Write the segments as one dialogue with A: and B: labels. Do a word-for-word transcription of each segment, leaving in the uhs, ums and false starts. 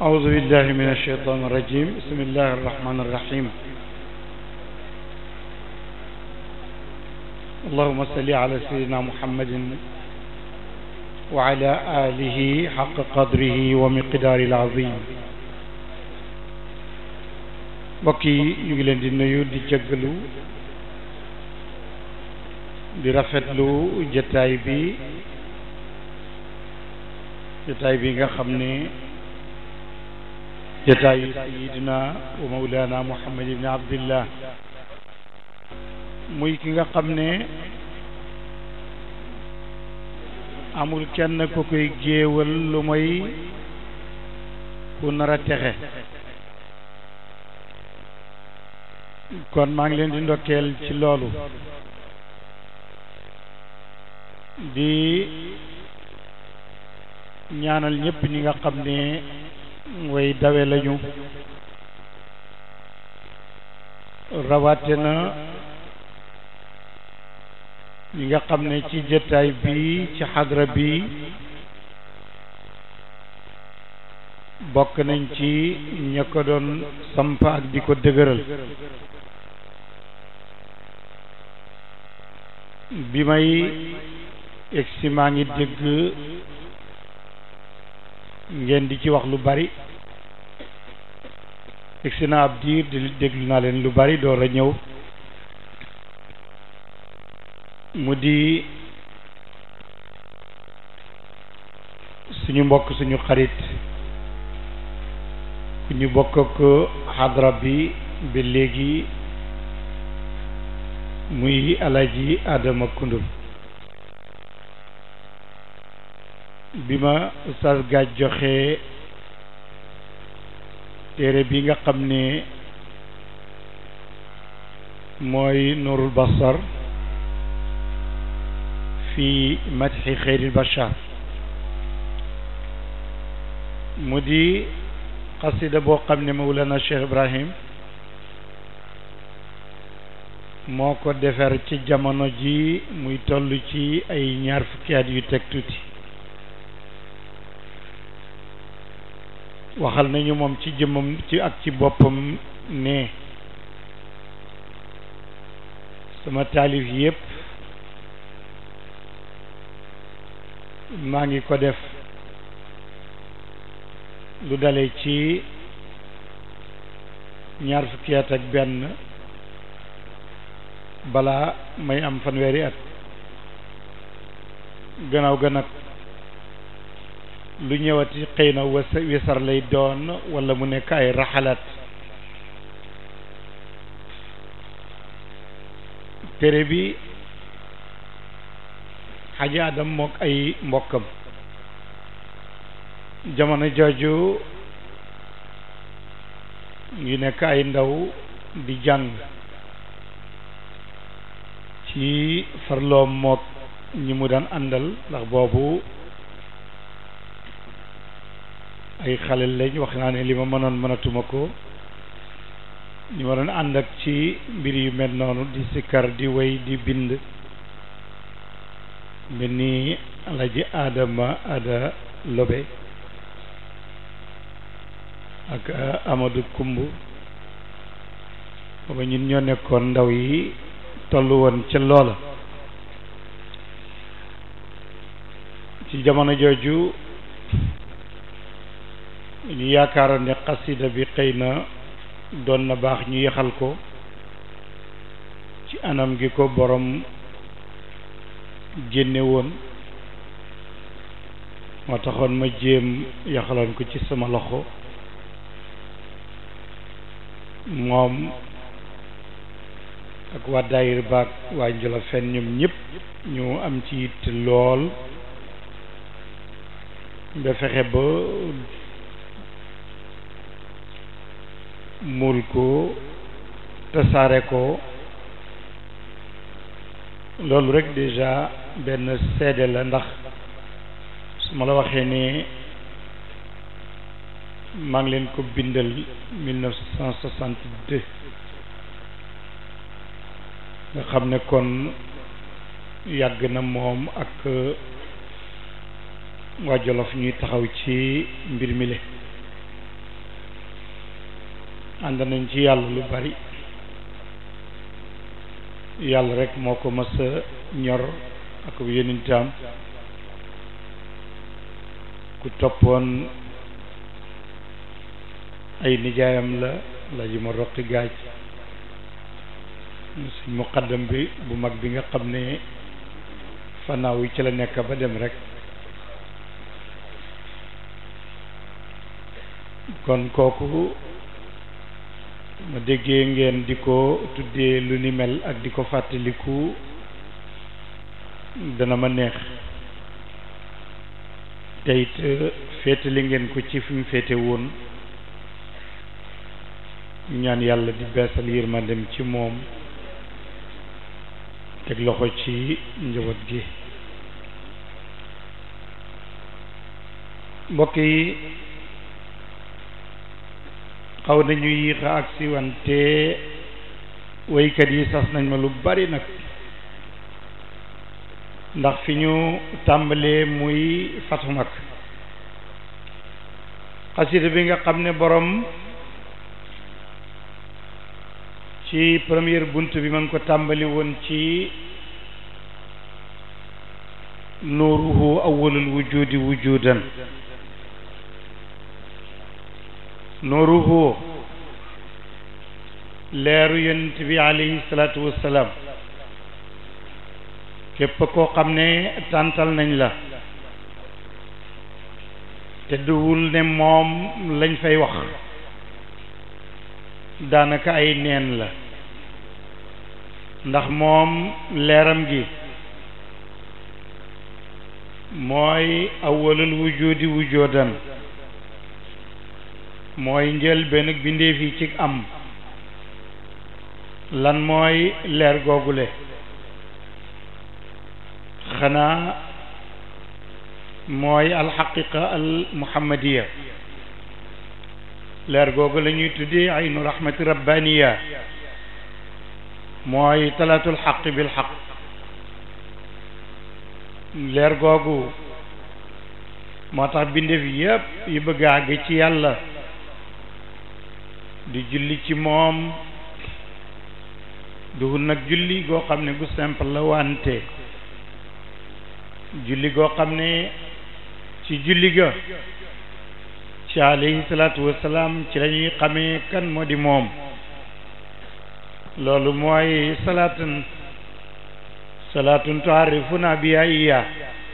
A: أعوذ بالله من الشيطان الرجيم بسم الله الرحمن الرحيم اللهم صل على سيدنا محمد وعلى آله حق قدره ومقدار العظيم بكي يغلن دي نيو دي جغلو دي رافetlu jotaay bi jotaay bi nga xamne jotaayu sayidina wa mawlana Muhammad ibn Abdillah muy ki nga xam ne amul kenn ku koy géewal lu mooy ku nar a texe kon maa ngi leen di ndokkeel ci loolu di ñaanal ñëpp ñi nga xam ne way dawe lañu rawaate na ñi nga xam ne ci jotaay bi ci xadra bi bokk nañ ci ña ko doon samp ak di ko dëgëral bi may egsi maa ngi dégg ngeen di ci wax lu bari egsi na ab diir di déglu naa leen lu bari door a ñëw mu di suñu mbokk suñu xarit ku ñu bokk ak xadra bi ba léegi muy Alaji Adama Koundoul bi ma Oustaz Gaaj joxe téere bi nga xam ne mooy Nuurul Basar fi madhi xayril bashar mu di xasida boo xam ne Mawlana Cheikh Ibrahim moo ko defar ci jamono ji muy toll ci ay ñaar fukki at yu teg tuuti waxal nañu moom ci jëmmam ci ak ci boppam ne sama taalif yépp maa ngi ko def lu dale ci ñaar fukki at ak benn balaa may am fanweeri at gannaaw ga nag lu ñëwati xëy na wisar lay doon wala mu nekk ay raxalaat téere bi Xaji Adam mook ay mbokkam jamono jooju ngi nekk ay ndaw di jàng ci farloom mook ñi mu daan àndal ndax boobu ay xale lañ wax naa ne li ma mënoon mënatuma ko ñu ma doon ànd ak ci mbir yu mel noonu di sikkar di way di bind mel ni Alaji Adama Ada Lobe ak Amadou Kumbu booba ñun ñoo nekkoon ndaw yi tollu woon ca loola ci jamono jooju ñu yaakaaroon ne xasida bi xëy na doon na baax ñu yaxal ko ci anam gi ko borom génne woon moo taxoon ma jéem yaxaloon ko ci sama loxo moom ak waa daayir baak waa Njolofen ñoom ñëpp ñu am ci yitte lool ba fexe ba muul ko tasaare ko loolu rek déjà benn seede la ndax su ma la waxee ne maa ngi leen ko bindal mille neuf cent soixante-deux nga xam ne kon yàgg na moom ak waa Jolof ñuy taxaw ci mbir mi le ànd nañ ci yàlla lu bari yàlla rek moo ko mës a ñor ak yonentam ku toppoon ay nijaayam la la ji ma roqi gaaj suñ muqaddam bi bu mag bi nga xam ne fanaaw yi ci la nekk ba dem rek kon kooku ma déggee ngeen di ko tuddee lu ni mel ak di ko fàttaliku dana ma neex te it féetali ngeen ko ci fi mu féete woon ñaan yàlla di beesal yërmandem ci moom teg loxo ci njaboot gi. mbokk yi xaw nañu yéex a agsi wante waykat yi sas nañ ma lu bari nag ndax fi ñu tàmbalee muy Fatu Makka xasida bi nga xam ne borom ci première bunt bi man ko tàmbali woon ci nuuruhu awwalul wujudi wujudan nuuruhu leeru yonent bi alayhi salaatu wassalaam képp koo xam ne tàntal nañ la te duwul ne moom lañ fay wax daanaka ay neen la ndax moom leeram gi mooy awwalul wujudi wujudan mooy njël benn bindeef yi ci am lan mooy leer googule xanaa mooy alxaqiqa al muhammadiya leer googu la ñuy tuddee aynu rahmati rabbaniya mooy talaatul xaq bil xaq leer googu moo tax bindeef yépp yi bëgg a àgg ci yàlla di julli ci moom du nag julli goo xam ne gu simple la wante julli goo xam ne ci julli ga ci alayhi salaatu wassalaam ci la ñuy xamee kan moo di moom loolu mooy salaatun salaatun tuarifuna biha iya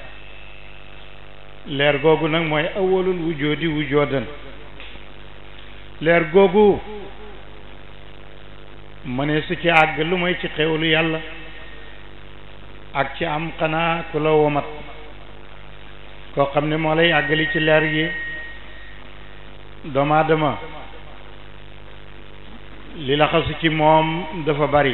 A: leer googu nag mooy awwalul wujudi wujudan leer googu ma ne su ci àgg lu mooy ci xewlu yàlla ak ci am xanaa ku la womat koo xam ne moo lay àggali ci leer gi doomu aadama li la xasu ci moom dafa bari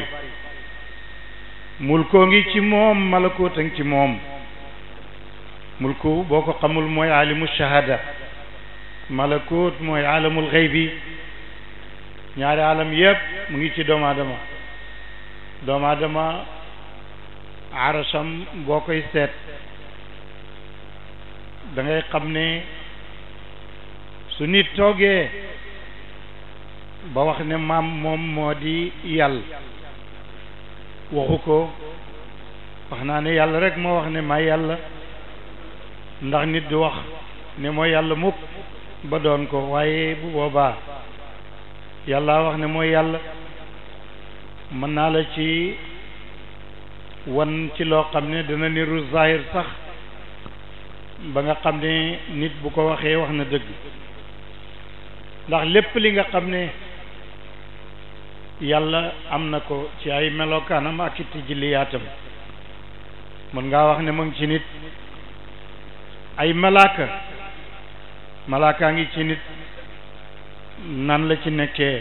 A: mulkoo ngi ci moom malakoota ngi ci moom mulku boo ko xamul mooy alimu shahada malakoot mooy alamul xaybi ñaari alam yépp mu ngi ci doomu aadama doomu aadama arasam boo koy seet da ngay xam ne su nit toogee ba wax ne maam moom moo di yàlla waxu ko wax naa ne yàlla rek moo wax ne may yàlla ndax nit du wax ne mooy yàlla mukk ba doon ko waaye bu boobaa yàlla wax ne mooy yàlla mën naa la ci wan ci loo xam ne dana niru zahir sax ba nga xam ne nit bu ko waxee wax na dëgg ndax lépp li nga xam ne yàlla am na ko ci ay melokaanam ak ci jilliyaatam mën ngaa wax ne mu ngi ci nit ay malaaka malaaka ngi ci nit nan la ci nekkee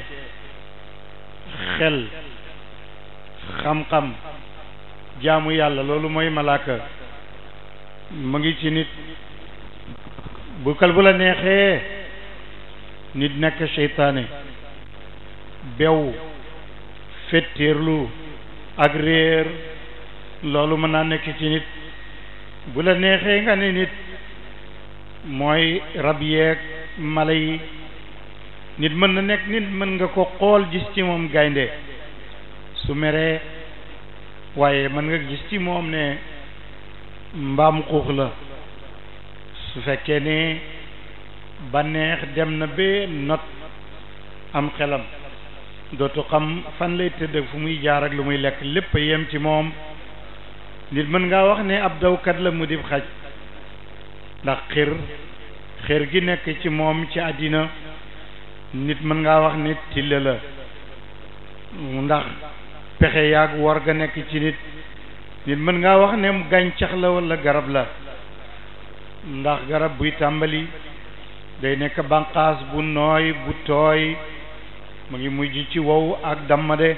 A: xel xam-xam jaamu yàlla loolu mooy malaaka mu ngi ci nit bu kal bu la neexee nit nekk seytaane bew fetteerlu ak réer loolu mën naa nekk ci nit bu la neexee nga ne nit mooy rab yeeg mala yi nit mën na nekk nit mën nga ko xool gis ci moom gaynde su meree waaye mën nga gis ci moom ne mbaam xuux la su fekkee ne bànneex dem na ba not am xelam dootu xam fan lay tëdd fu muy jaar ak lu muy lekk lépp yem ci moom nit mën ngaa wax ne ab dawkat la mu dib xaj ndax xir xir gi nekk ci moom ci àddina nit mën ngaa wax ne tille la ndax pexe yaag war ga nekk ci nit nit mën ngaa wax ne gàncax la walla garab la ndax garab buy tàmbali day nekk banqaas bu nooy bu tooy mu ngi mujj ci wow ak dammade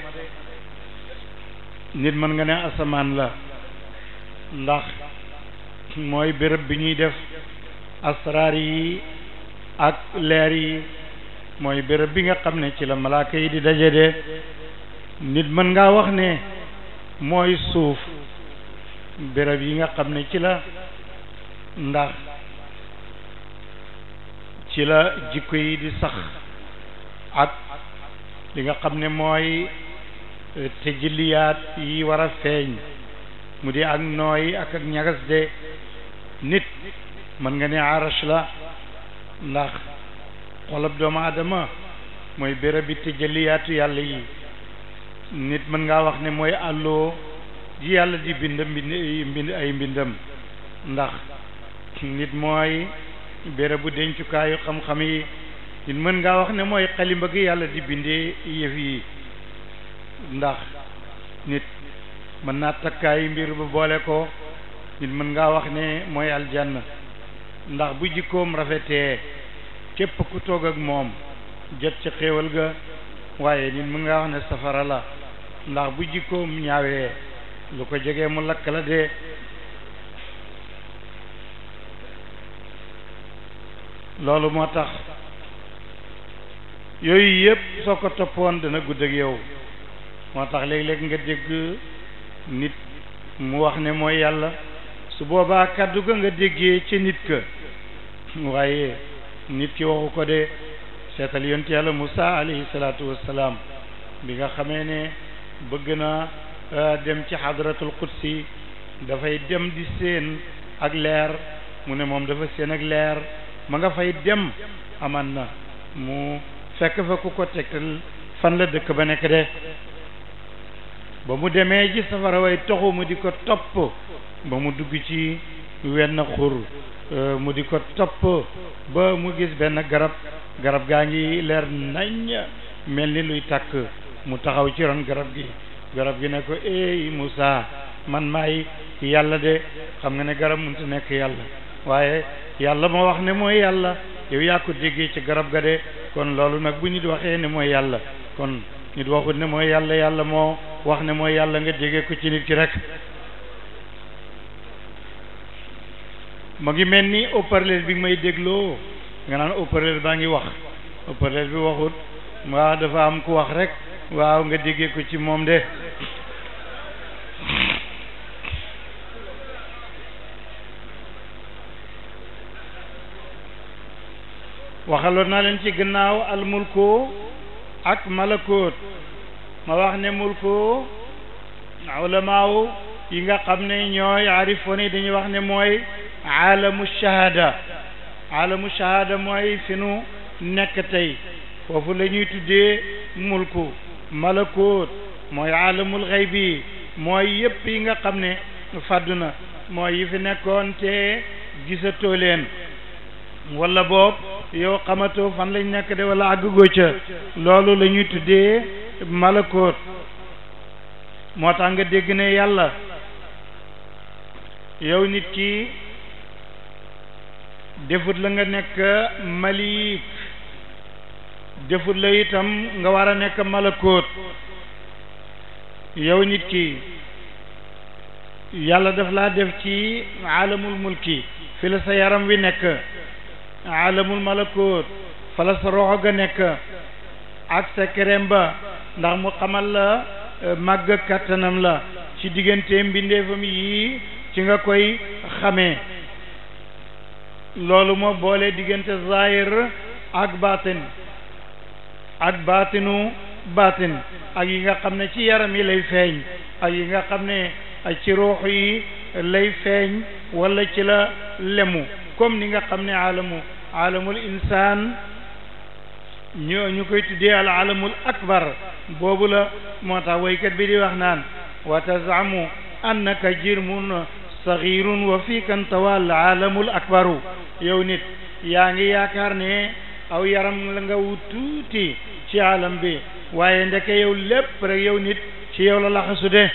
A: nit mën nga ne asamaan la ndax mooy béréb bi ñuy def asraar yi ak leer yi mooy béréb bi nga xam ne ci la malaaka yi di daje de nit mën ngaa wax ne mooy suuf béréb yi nga xam ne ci la ndax ci la jikko yi di sax ak li nga xam ne mooy tëjliyaat yi war a feeñ mu di ak nooy ak ak ñagas de nit mën nga ne arash la ndax xolab doomu adama mooy béréb bi tëjliyaatu yàlla yi nit mën ngaa wax ne mooy àlloo ji yàlla di bind mbind mbind ay mbindam ndax nit mooy béréb bu dencukaayu xam-xam yi nit mën ngaa wax ne mooy xalimba gi yàlla di bindee yëf yi ndax nit mën naa takkaayu mbir ba boole ko nit mën ngaa wax ne mooy aljanna ndax bu jikkoom rafetee képp ku toog ak moom jot ci xéewal ga waaye nit mën ngaa wax ne safara la ndax bu jikkoom ñaawee lu ko jegee mu lakk la dee loolu moo tax yooyu yëpp soo ko toppoon dana gudd ak yow moo tax léeg-léeg nga dégg nit mu wax ne mooy yàlla su boobaa kàddu ga nga déggee ca nit ka waaye nit ki waxu ko de seetal yonent yàlla Musaa alayhi salaatu wassalaam bi nga xamee ne bëgg na dem ci hadratul qudsi dafay dem di seen ak leer mu ne moom dafa seen ak leer ma nga fay dem aman na mu fekk fa ku ko tegtal fan la dëkk ba nekk de ba mu demee ji safara way toxu mu di ko topp ba mu dugg ci wenn xur mu di ko topp ba mu gis benn garab garab gaa ngi leer nañ mel ni luy tàkk mu taxaw ci ron garab gi garab gi ne ko eey Musaa man maay yàlla de xam nga ne garab mënut a nekk yàlla waaye yàlla moo wax ne mooy yàlla yow yaa ko déggee ci garab ga de kon loolu nag bu nit waxee ne mooy yàlla kon nit waxut ne mooy yàlla yàlla moo wax ne mooy yàlla nga déggee ko ci nit ki rek mu ngi mel ni haut-parleur bi may dégloo nga naan haut-parleur baa ngi wax haut-parleur bi waxut waaw dafa am ku wax rek waaw nga déggee ko ci moom de waxaloon naa leen ci gannaaw almulku ak malakoot ma wax ne mulku ulamaaw yi nga xam ne ñooy arifoon yi dañuy wax ne mooy aalamu shahada aalamu shahada mooy fi nu nekk tey foofu la ñuy tuddee mulku malakoot mooy aalamul xaybi mooy yëpp yi nga xam ne fàddu na mooy yi fi nekkoon te gisatoo leen wala boob yow xamatoo fan lañ nekk de wala àggugoo ca loolu la ñuy tuddee malakoot moo tax nga dégg ne yàlla yow nit ki defut la nga nekk malik defut la itam nga war a nekk malakoot yow nit ki yàlla daf laa def ci alamul mulki fi la sa yaram wi nekk alamul malakoot fa la sa roxo ga nekk ak sa kerem ba ndax mu xamal la màgg kàttanam la ci diggante mbindeefam yi ci nga koy xamee loolu moo boole diggante zahir ak batin ak baatinu baatin ak yi nga xam ne ci yaram yi lay feeñ ak yi nga xam ne ci ruux yi lay feeñ wala ci la lemu comme ni nga xam ne alamu alamul insaan ñu ñu koy tuddee al alamul akbar boobu la moo tax waykat bi di wax naan wa tazamu annaka jirmun saghirun wa fika ntawa al alamul akbaru yow nit yaa ngi yaakaar ne aw yaram la nga wut tuuti ci alam bi waaye ndeke yow lépp rek yow nit ci yow la laxasu de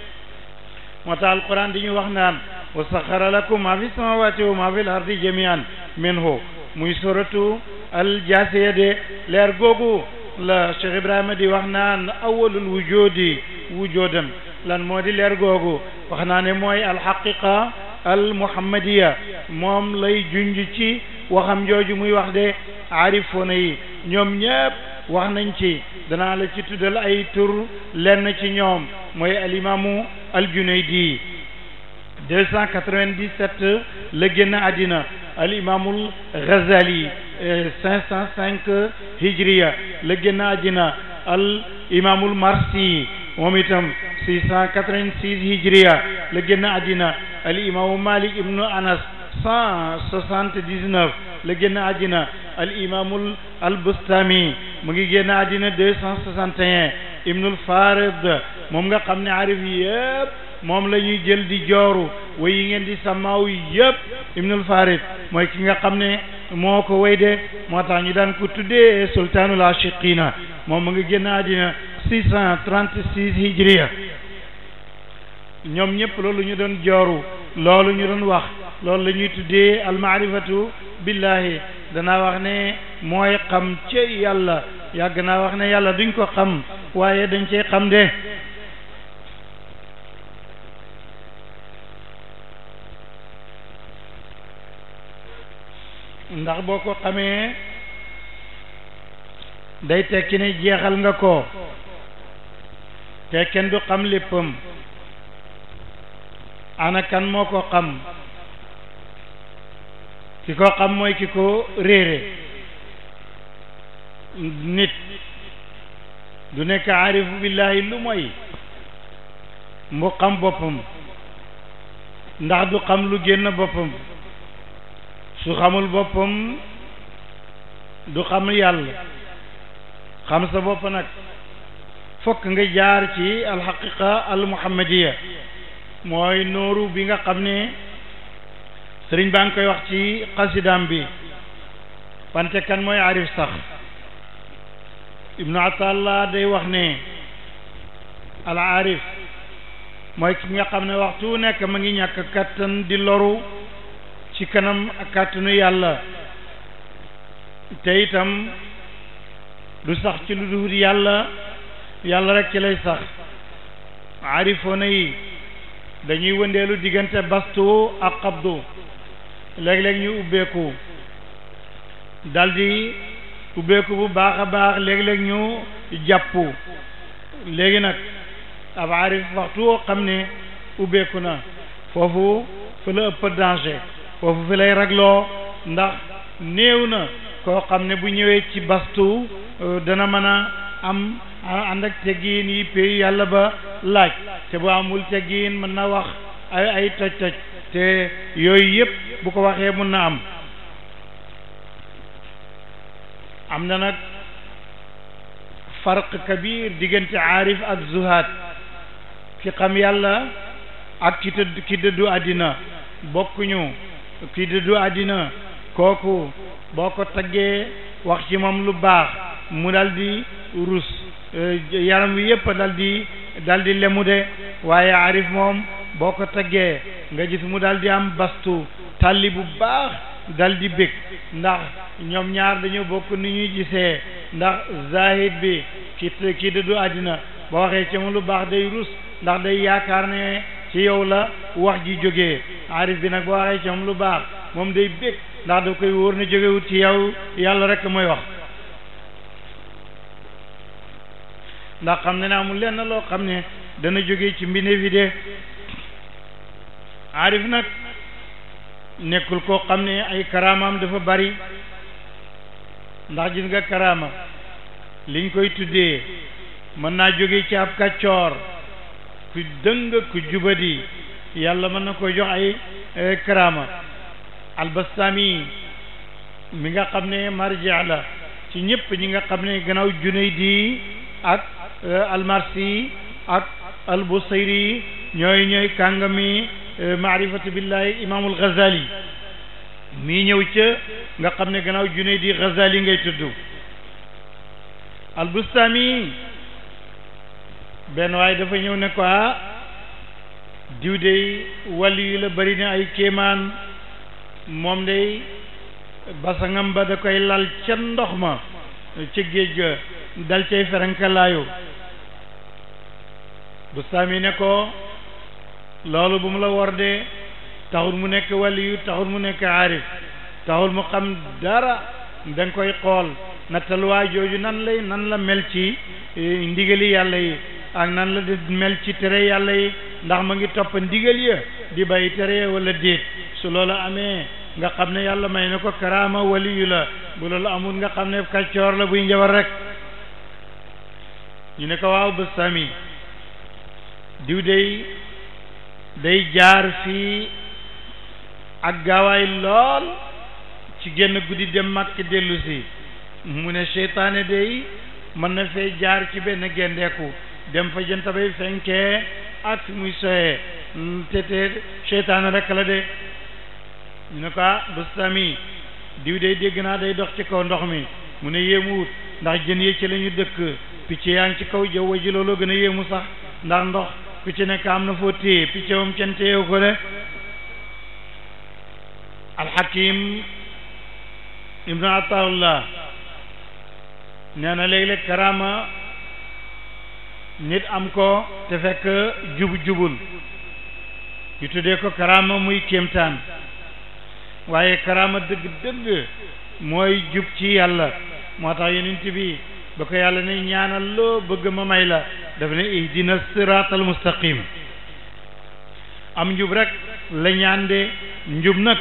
A: moo tax alquran di ñu wax naan wa saxara lakum ma fi samawati wa ma fi l ardi jamian minhu muy suratu al jaasiya de leer googu la Cheikh Ibrahima di wax naan awalul wujudi wujudan lan moo di leer googu wax naa ne mooy alxaqiqa al muhammadiya moom lay junj ci waxam jooju muy wax de aarifoona yi ñoom ñëpp wax nañ ci danaa la ci tuddal ay tur lenn ci ñoom mooy alimamu al-Junaydi deux cent quatre-vingt-dix-sept la génn àddina alimamul Ghazali cinq cent cinq hijriya la génn àddina al imamul Marsi moom itam six cent quatre-vingt-six hijriya la génn àddina al imamu Malik ibnu Anas cent soixante-dix-neuf la génn àddina al imamul al Bustami mu ngi génn àddina deux cent soixante et un ibnul Farid moom nga xam ne arif yëpp moom la ñuy jël di jooru way yi ngeen di samaaw yëpp ibnul Farid mooy ki nga xam ne moo ko way de moo tax ñu daan ko tuddee sultanul ashiqina moom mu ngi génn àddina six cent trente-six hijriya ñoom ñëpp loolu ñu doon jooru loolu ñu doon wax loolu la ñuy tuddee almaarifatu billahi danaa wax ne mooy xam ci yàlla yàgg naa wax ne yàlla duñ ko xam waaye dañ cey xam de ndax boo ko xamee day tekki ne jeexal nga ko te kenn du xam léppam ana kan moo ko xam ki ko xam mooy ki ko réere nit du nekk aarifu billahi lu mooy mu xam boppam ndax du xam lu génn boppam su xamul boppam du xam yàlla xam sa bopp nag fokk nga jaar ci alxaqiqa almuhammadiya mooy nooru bi nga xam ne sëriñ baa ngi koy wax ci xasidaam bi wante kan mooy arif sax ibnu atallah day wax ne al arif mooy ki nga xam ne waxtu nekk ma ngi ñàkk kattan di loru ci kanam ak kàttanu yàlla te itam du sax ci lu dul yàlla yàlla rek ci lay sax arifoona yi dañuy wëndeelu diggante bastu ak qabdu léeg-léeg ñu ubbeeku daldi ubbeeku bu baax a baax léeg-léeg ñu jàpp léegi nag ab arif waxtu woo xam ne ubbeeku na foofu fa la ëpp danger foofu fi lay ragloo ndax néew na koo xam ne bu ñëwee ci bastu dana mën a am ànd ak teggiin yi pay yàlla ba laaj te bu amul teggiin mën na wax ay ay toj toj te yooyu yëpp bu ko waxee mun na am am na nag farq kabir diggante aarif ak zuhaad ki xam yàlla ak ki tëdd ki dëddu àddina bokkuñu ki dëddu àddina kooku boo ko taggee wax ci moom lu baax mu dal di rus yaram wi yëpp dal di dal di lemu de waaye arif moom boo ko taggee nga gis mu dal di am bastu tàlli bu baax dal di bég ndax ñoom ñaar dañoo bokk ni ñuy gisee ndax zahid bi ki ki dëddu àddina boo waxee ci moom lu baax day rus ndax day yaakaar ne ci yow la wax ji jógee arif bi nag boo waxee ci moom lu baax moom day bég ndax da koy wóor na jógewut ci yow yàlla rek mooy wax ndax xam ne ne amul lenn loo xam ne dana jóge ci mbindeef yi de arif nag nekkul koo xam ne ay karaamaam dafa bari ndax gis nga karaama liñ koy tuddee mën naa jóge ci ab kàccoor ku dëng ku jubadi yàlla mën na ko jox ay karaama. Albastami mi nga xam ne marja la ci ñëpp ñi nga xam ne gannaaw Junaydi ak Almarsi ak Albusayri ñooy ñooy kàngami maarifatu billahi Imaamul Ghazali mii ñëw ca nga xam ne gannaaw Junaydi Ghazali ngay tudd. Albustami benn waaye dafa ñëw ne ko ah diw dey wàllu yu la bari na ay kéemaan moom day basangam ba da koy lal ca ndox ma ca géej ga dal cay ferenkalaayu. Bustami ne ko loolu bu mu la war de taxul mu nekk wàllu yu taxul mu nekk aarif taxul mu xam dara da nga koy xool nattaluwaay jooju nan lay nan la mel ci ndigali yàlla yi ak nan la di mel ci tere yàlla yi ndax ma ngi topp ndigal ya di bàyyi tere wala déet. su loolu amee nga xam ne yàlla may na ko karaama waliyu la, bu loolu amul nga xam ne kàccoor la buy njabar rek. ñu ne ko waaw Bustami diw day day jaar fii ak gaawaay lool ci génn guddi dem Makka dellu si. mu ne seytaane day mën na fee jaar ci benn gendeeku dem fa jant bay fenkee ak fi muy soyee te te seytaane rek la de. ñu ne ko ah Bustami diw day dégg naa day dox ci kaw ndox mi. mu ne yéemuwut ndax jën yi ci la ñu dëkk, picc yaa ngi ci kaw jaww ji looloo gën a yéemu sax ndax ndox ku ci nekk am na foo téye, picc moom kenn téyewu ko de. Alxakim ibnu Ataullah nee na léeg-léeg karaama nit am ko te fekk jub jubul ñu tuddee ko karaama muy kéemtaan, waaye karaama dëgg-dëgg mooy jub ci yàlla. moo tax yonent bi ba ko yàlla ne ñaanal loo bëgg ma may la daf ne ihdina siraatal mustaqim. am njub rek la ñaan de. njub nag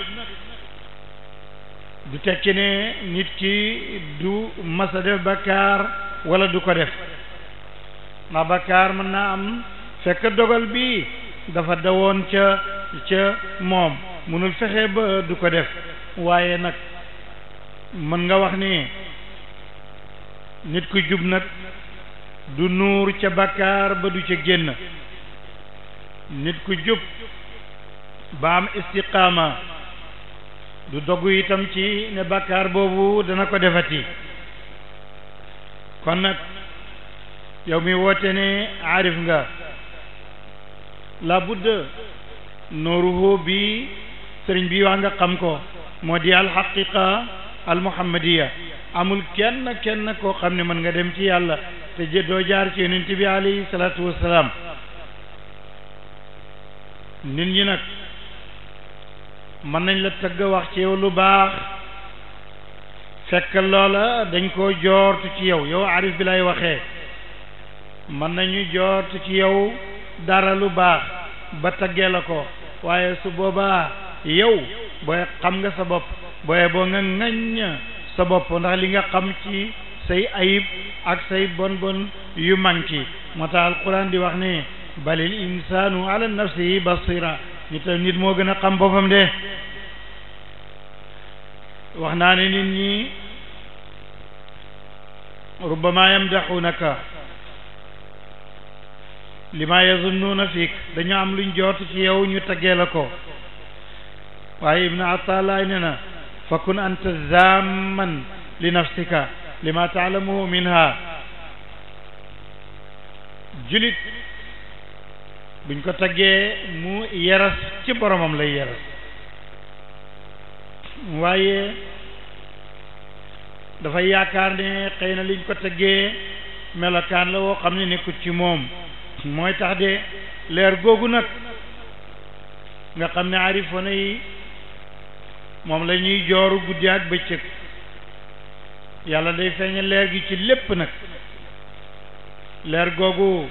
A: du tekki ne nit ki du masa def bakkaar wala du ko def, ndax bakkaar mën naa am fekk dogal bi dafa dawoon ca ca moom munul fexe ba du ko def. waaye nag mën nga wax ni nit ku jub nag du nuur ca bakkaar ba du ca génn. nit ku jub ba am istiqaama du doggu itam ci ne bakkaar boobu dana ko defati. kon nag yow mi woote ne aarif nga, la budda nooruhu bi sëriñ bi wax nga xam ko moo di alxaqiqa almuhammadiya. amul kenn kenn koo xam ne mën nga dem ci yàlla te jë doo jaar ci yonent bi alayhi salaatu wassalaam. nit ñi nag mën nañ la tëgg wax ci yow lu baax fekk loola dañ koo joortu ci yow yow arif bi lay waxee. mën nañu joortu ci yow dara lu baax ba taggee la ko, waaye su boobaa yow booy xam nga sa bopp booye boo nga ŋaññ sa bopp ndax li nga xam ci say ayib ak say bon bon yu manki. moo tax alquran di wax ne balil insaanu ala nafsihi basira. nit nit moo gën a xam boppam de. wax naa ne nit ñi rubbama yamdaxunaka lima yazunnuuna fiik, dañu am luñ joot ci yow ñu taggee la ko. waaye ibnu Ataalaay ne na fakun anta zamman li nafsika lima taalamuhu minha. julit buñ ko taggee mu yeras ci boromam lay yeras, waaye dafa yaakaar ne xëy na liñ ko taggee melokaan la woo xam ne nekkut ci moom. mooy tax de leer googu nag nga xam ne arifoona yi moom la ñuy jooru guddi ak bëccëg, yàlla day feeña leer gi ci lépp nag. leer googu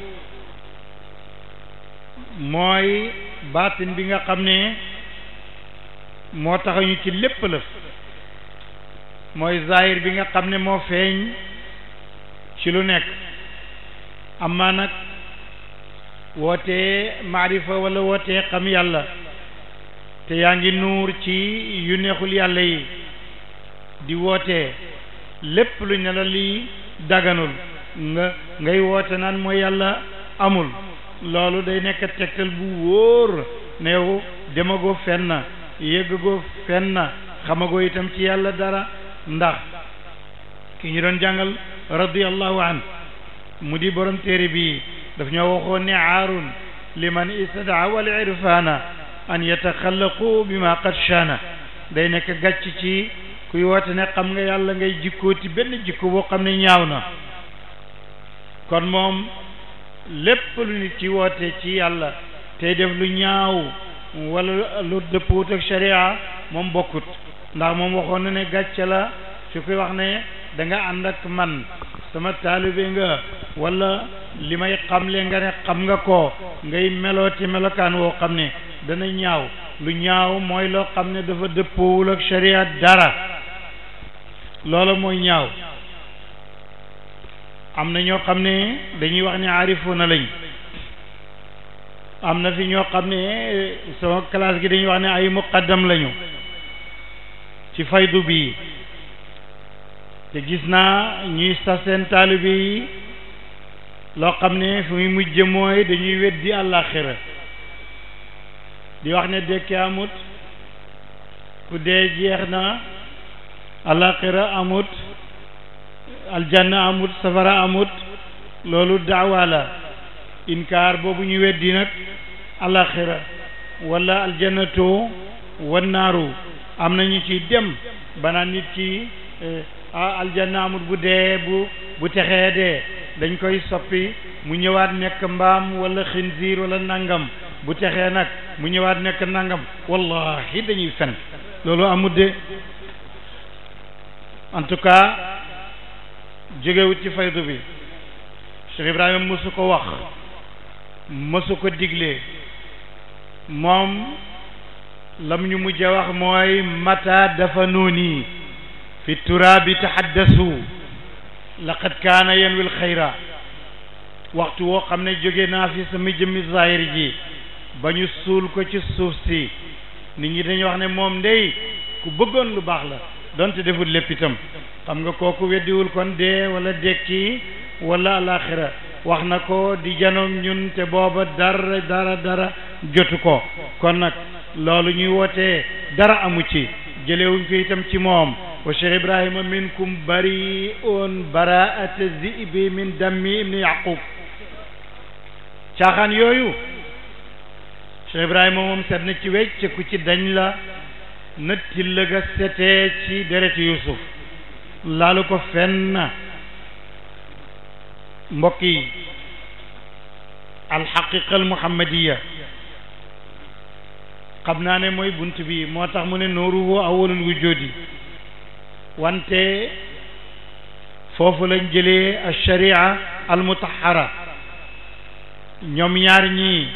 A: mooy baatin bi nga xam ne moo taxañu ci lépp lëf, mooy zahir bi nga xam ne moo feeñ ci lu nekk amma nag wootee maarifa wala wootee xam yàlla te yaa ngi nuur ci yu neexul yàlla yi di wootee lépp lu ne la lii daganul nga ngay woote naan mooy yàlla amul loolu day nekk tegtal bu wóor ne yow demagoo fenn yëggagoo fenn xamagoo itam ci yàlla dara ndax ki ñu doon jàngal radiyallahu an mu di borom téere bi daf ñoo waxoon ne aarun liman istadaa wal irfana an yataxallaqu bima qad shana day nekk gàcc ci kuy woote ne xam nga yàlla ngay jikkooti benn jikko boo xam ne ñaaw na kon moom lépp lu nit ci woote ci yàlla tey def lu ñaaw wala lu dëppoot ak sharia moom bokkut ndax moom waxoon na ne gàcce la su koy wax ne da nga ànd ak man sama taalibe nga wala li may xamle nga ne xam nga ko ngay melooti melokaan woo xam ne dana ñaaw lu ñaaw mooy loo xam ne dafa dëppoowul ak sharia dara loola mooy ñaaw am na ñoo xam ne dañuy wax ne aarifuna lañ am na fi ñoo xam ne sama classe gi dañuy wax ne ay muqaddam lañu ci faydu bi te gis naa ñuy sa seen taalibe yi loo xam ne fi muy mujj mooy dañuy weddi àllaaxira di wax ne dekki amut ku dee jeex na àllaaxira amut aljanna amut safara amut loolu daawa la inkaar boobu ñu weddi nag àllaaxira wala aljannatu wannaaru am nañu ci dem banaan nit ki aljanna amut bu dee bu bu texee dee dañ koy soppi mu ñëwaat nekk mbaam wala xinziir wala nangam bu texee nag mu ñëwaat nekk nangam wallahi dañuy fen loolu amut de en tout cas jógewut ci faydu bi Cheikh Ibrahima mësu ko wax mësu ko digle moom lam ñu mujj a wax mooy mata dafanuuni fi turaabi tahaddasu laqad kaana yanwil xayra waxtu woo xam ne jóge naa fi sama jëmmi zahir ji ba ñu suul ko ci suuf si nit ñi dañuy wax ne moom ndey ku bëggoon lu baax la donte deful lépp itam xam nga kooku weddiwul kon dee wala dekki wala alaxira wax na ko di janoom ñun te booba dara dara dara jotu ko kon nag loolu ñuy wootee dara amu ci jëlewuñ ko itam ci moom wa Cheikh Ibrahima minkum bari'un bara'ata zi'bi min dammi ibni yaqub caaxaan yooyu Cheikh Ibrahima moom set na ci wecc ku ci dañ la na tilla ga setee ci dereti Yusuf laalu ko fenn mbokk yi alxaqiqa almuhammadiya xam naa ne mooy bunt bi moo tax mu ne nuuruhu awwalul wujudi wante foofu lañ jëlee alsharia almutahara ñoom ñaar ñii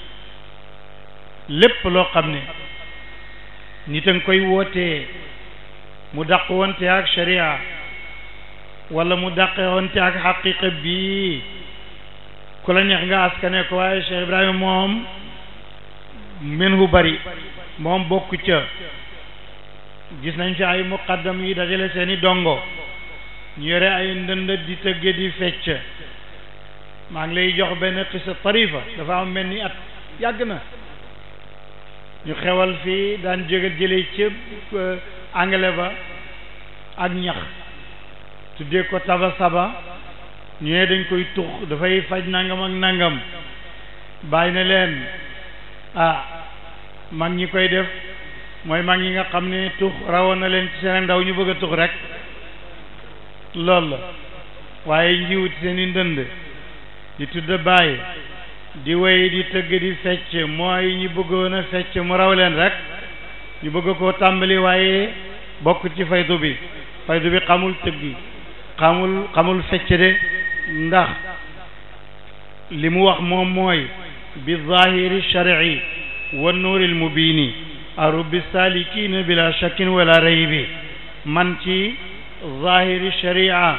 A: lépp loo xam ne nit a nga koy wootee mu dàq wante ak sharia wala mu dàqe wante ak xaqiqa bii ku la neex nga askane ko waaye Cheikh Ibrahima moom men hu bari moom bokku ca gis nañ fi ay muqaddam yi dajale seeni dongo ñu yore ay ndënd di tëgge di fecc maa ngi lay jox benn xisa tarifa dafa am mel ni at yàgg na ñu xewal fii daan jóge jële ci anglais ba ak ñax tuddee ko taba saba ñu ne dañ koy tux dafay faj nangam ak nangam bàyyi na leen ah mag ñi koy def mooy mag ñi nga xam ne tux rawoon na leen ci seen ndaw ñu bëgg a tux rek loolu la waaye njiwut seen i ndënd di tudd bàyyi di wéy di tëgg di fecc mooy ñu bëggoon a fecc mu raw leen rek ñu bëgg koo tàmbali waaye bokk ci faydu bi faydu bi xamul tëgg xamul xamul fecc de ndax li mu wax moom mooy bi zahiri shar'i wa nuuril mubini aru bi salikina bila shakkin wala raybi man ci zahiri sharia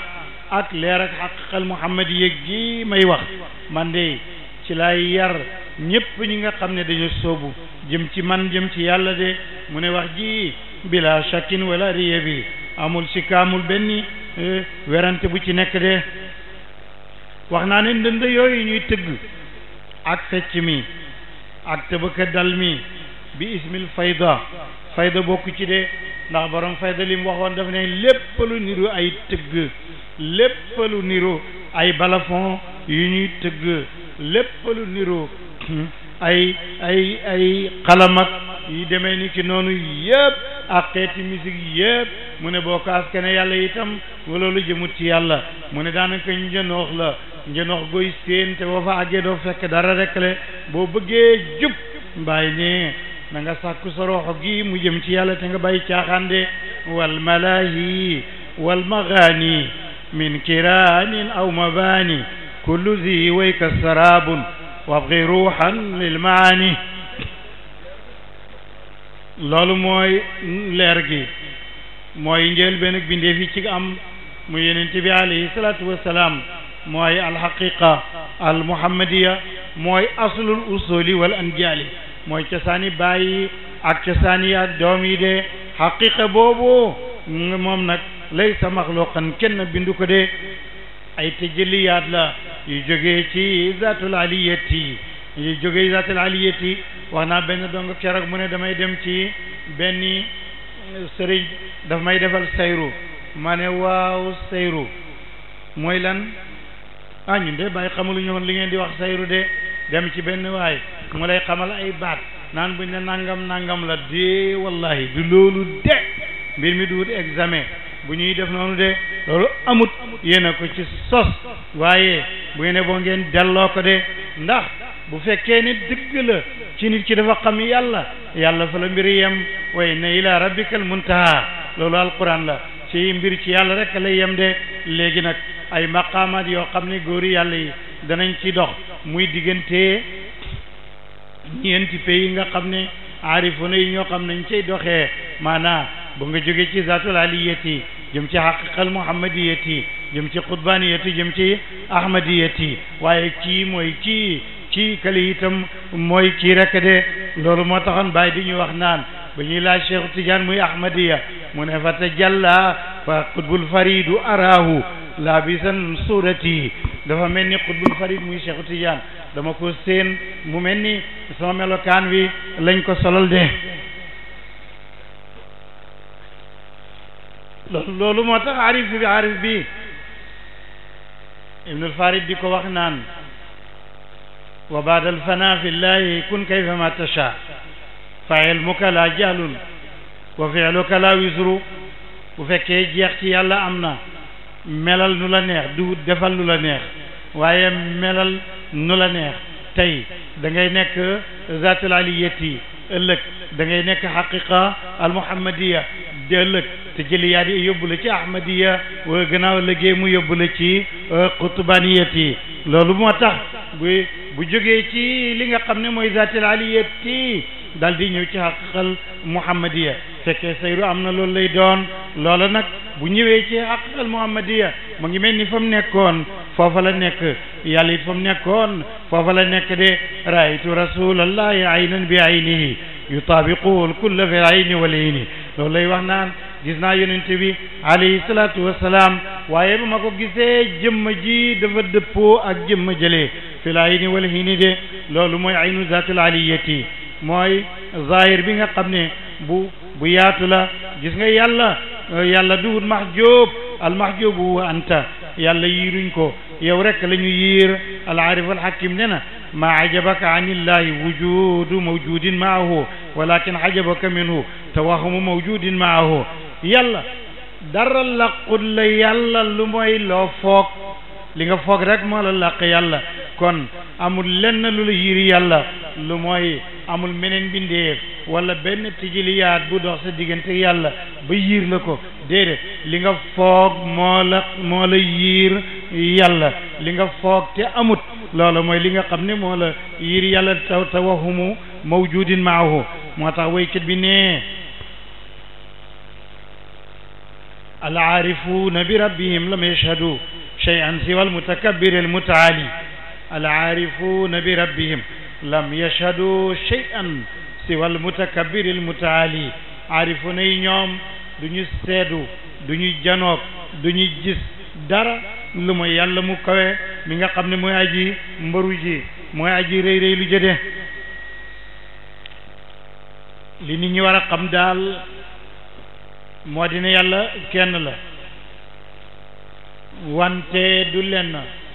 A: ak leer ak xaqiqal muhammadiya gi may wax man de ci lay yar ñépp ñi nga xam ne dañu soobu jëm ci man jëm ci yàlla de mu ne wax ji bila shakkin wala riya bi amul sikka amul benn werante bu ci nekk de wax naa ne ndënd yooyu ñuy tëgg ak fecc mi ak tëbëka dal mi bi ismil fayda fayda bokku ci de ndax borom fayda li mu waxoon daf ne lépp lu niru ay tëgg lépp lu niru ay balafon yu ñuy tëgg lépp lu niru ay ay ay xalamak yi demee ni ki noonu yëpp ak xeeti musique yëpp mu ne boo ko askane yàlla itam loolu jëmut ci yàlla mu ne daanaka njënoox la njënoox goy séen te boo fa àggee doo fekk dara rek le boo bëggee jub mbaay ne na nga sàkku sa roxo gi mu jëm ci yàlla te nga bàyyi caaxaande wal malahi wal maghani min kiraanin aw mabani kullu zi wayka sarabun wabgi ruuxan lil maani loolu mooy leer gi mooy njël benn bindee fi ci am mu yonent bi alayhi salaatu wassalaam mooy alxaqiqa al muhammadiya mooy aslul usuli wal anjaali mooy cosaani bàyyi ak cosaani ak doom yi de xaqiqa boobu moom nag laysa maxluqan kenn bindu ko de ay tëjëliyaat la yu jógee ci zaatul aliyati yu jógee zaatul aliyati wax naa benn dong keroog mu ne damay dem ci benn sëriñ daf may defal sayru ma ne waaw sayru mooy lan ah ñun de bàyyi xamulu ñoon li ngeen di wax sayru de dem ci benn waay mu lay xamal ay baat naan buñ ne nangam nangam la de wallahi du loolu de mbir mi duut examen bu ñuy def noonu de loolu amut yéen a ko ci sos waaye bu ngeen ne boo ngeen delloo ko de ndax bu fekkee ne dëgg la ci nit ki dafa xam yàlla yàlla fa la mbir yem wa inna ila rabbikal muntaha loolu alquran la ci mbir ci yàlla rek lay yem de léegi nag ay maqaamaat yoo xam ne góori yàlla yi danañ ci dox muy diggante ñeenti pays yi nga xam ne aarifuna yi ñoo xam nañ cay doxee maanaam bu nga jóge ci zaatul aliyati jëm ci haqiqal muhammadiyati jëm ci qutbaniyati jëm ci ahmadiyati waaye kii mooy kii kii kali itam mooy kii rek de loolu moo taxoon bàyyi di ñu wax naan ba ñuy laaj Cheikh Tidiane muy ahmadiya mu ne fa tajalla fa qutbul faridu arahu labisan surati dafa mel ni qutbul farid muy Cheikh Tidiane dama ko seen mu mel ni sama melokaan wi lañ ko solal de loolu moo tax arif bi arif bi ibnul farid di ko wax naan wa baada alfana fi llahi kun kayfa ma tasha fa ilmuka la jahlun wa fi'luka la wisru bu fekkee jeex ci yàlla am na melal nu la neex du defal lu la neex waaye melal nu la neex tey da ngay nekk zaatul aliyati ëllëg da ngay nekk xaqiqa al muhammadiya di ëllëg te jëliyaat yi yóbbu la ci ahmadiya wa gannaaw liggéey mu yóbbu la ci qutbaniyati loolu moo tax bu bu jógee ci li nga xam ne mooy zaatul aliyati dal di ñëw ci xaqiqal muhammadiya fekkee sayru am na loolu lay doon loola nag bu ñëwee ci xaqiqal muhammadiya mu ngi mel ni fa mu nekkoon foofa la nekk yàlla it fa mu nekkoon foofa la nekk de raaytu rasulallahi aynan bi aynihi yutaabiquhu lkulla fi ayni wal ayni loolu lay wax naan gis naa yonent bi alayhi salaatu wassalaam waaye ba ma ko gisee jëmm ji dafa dëppoo ak jëmm jëlee fi ayni wal ayni de loolu mooy aynu zaatul aliyati mooy zahir bi nga xam ne bu bu yaatu la gis nga yàlla yàlla duhut mahjub al mahjubu wa anta yàlla yiiruñ ko yow rek la ñu yiir al arif al hakim ne na ma ajabaka an illahi wujudu mawjudin maahu walakin ajabaka minhu tawahumu mawjudin maahu yàlla dara laqul la yàlla lu mooy loo foog li nga foog rek moo la làq yàlla kon amul lenn lu la yiir yàlla lu mooy amul meneen bindeef wala benn tijiliyaat bu dox sa diggante yàlla ba yiir la ko déedéet li nga foog moo la moo la yiir yàlla li nga foog te amut loola mooy li nga xam ne moo la yiir yàlla taw tawahumu mawjudin maahu moo tax waykat bi ne al aarifuuna bi rabbihim lam yashhadu شيئا سوى المتكبر المتعالي العارفون بربهم لم يشهدوا شيئا سوى المتكبر المتعالي عارفون ñoom duñu seedu duñu janoog duñu gis dara lu ma yàlla mu kawe mi nga xam ne mooy aji mbaru ji mooy aji rëy rëy lu jëde li nit ñi war a xam daal moo dina yàlla kenn la wante du lenn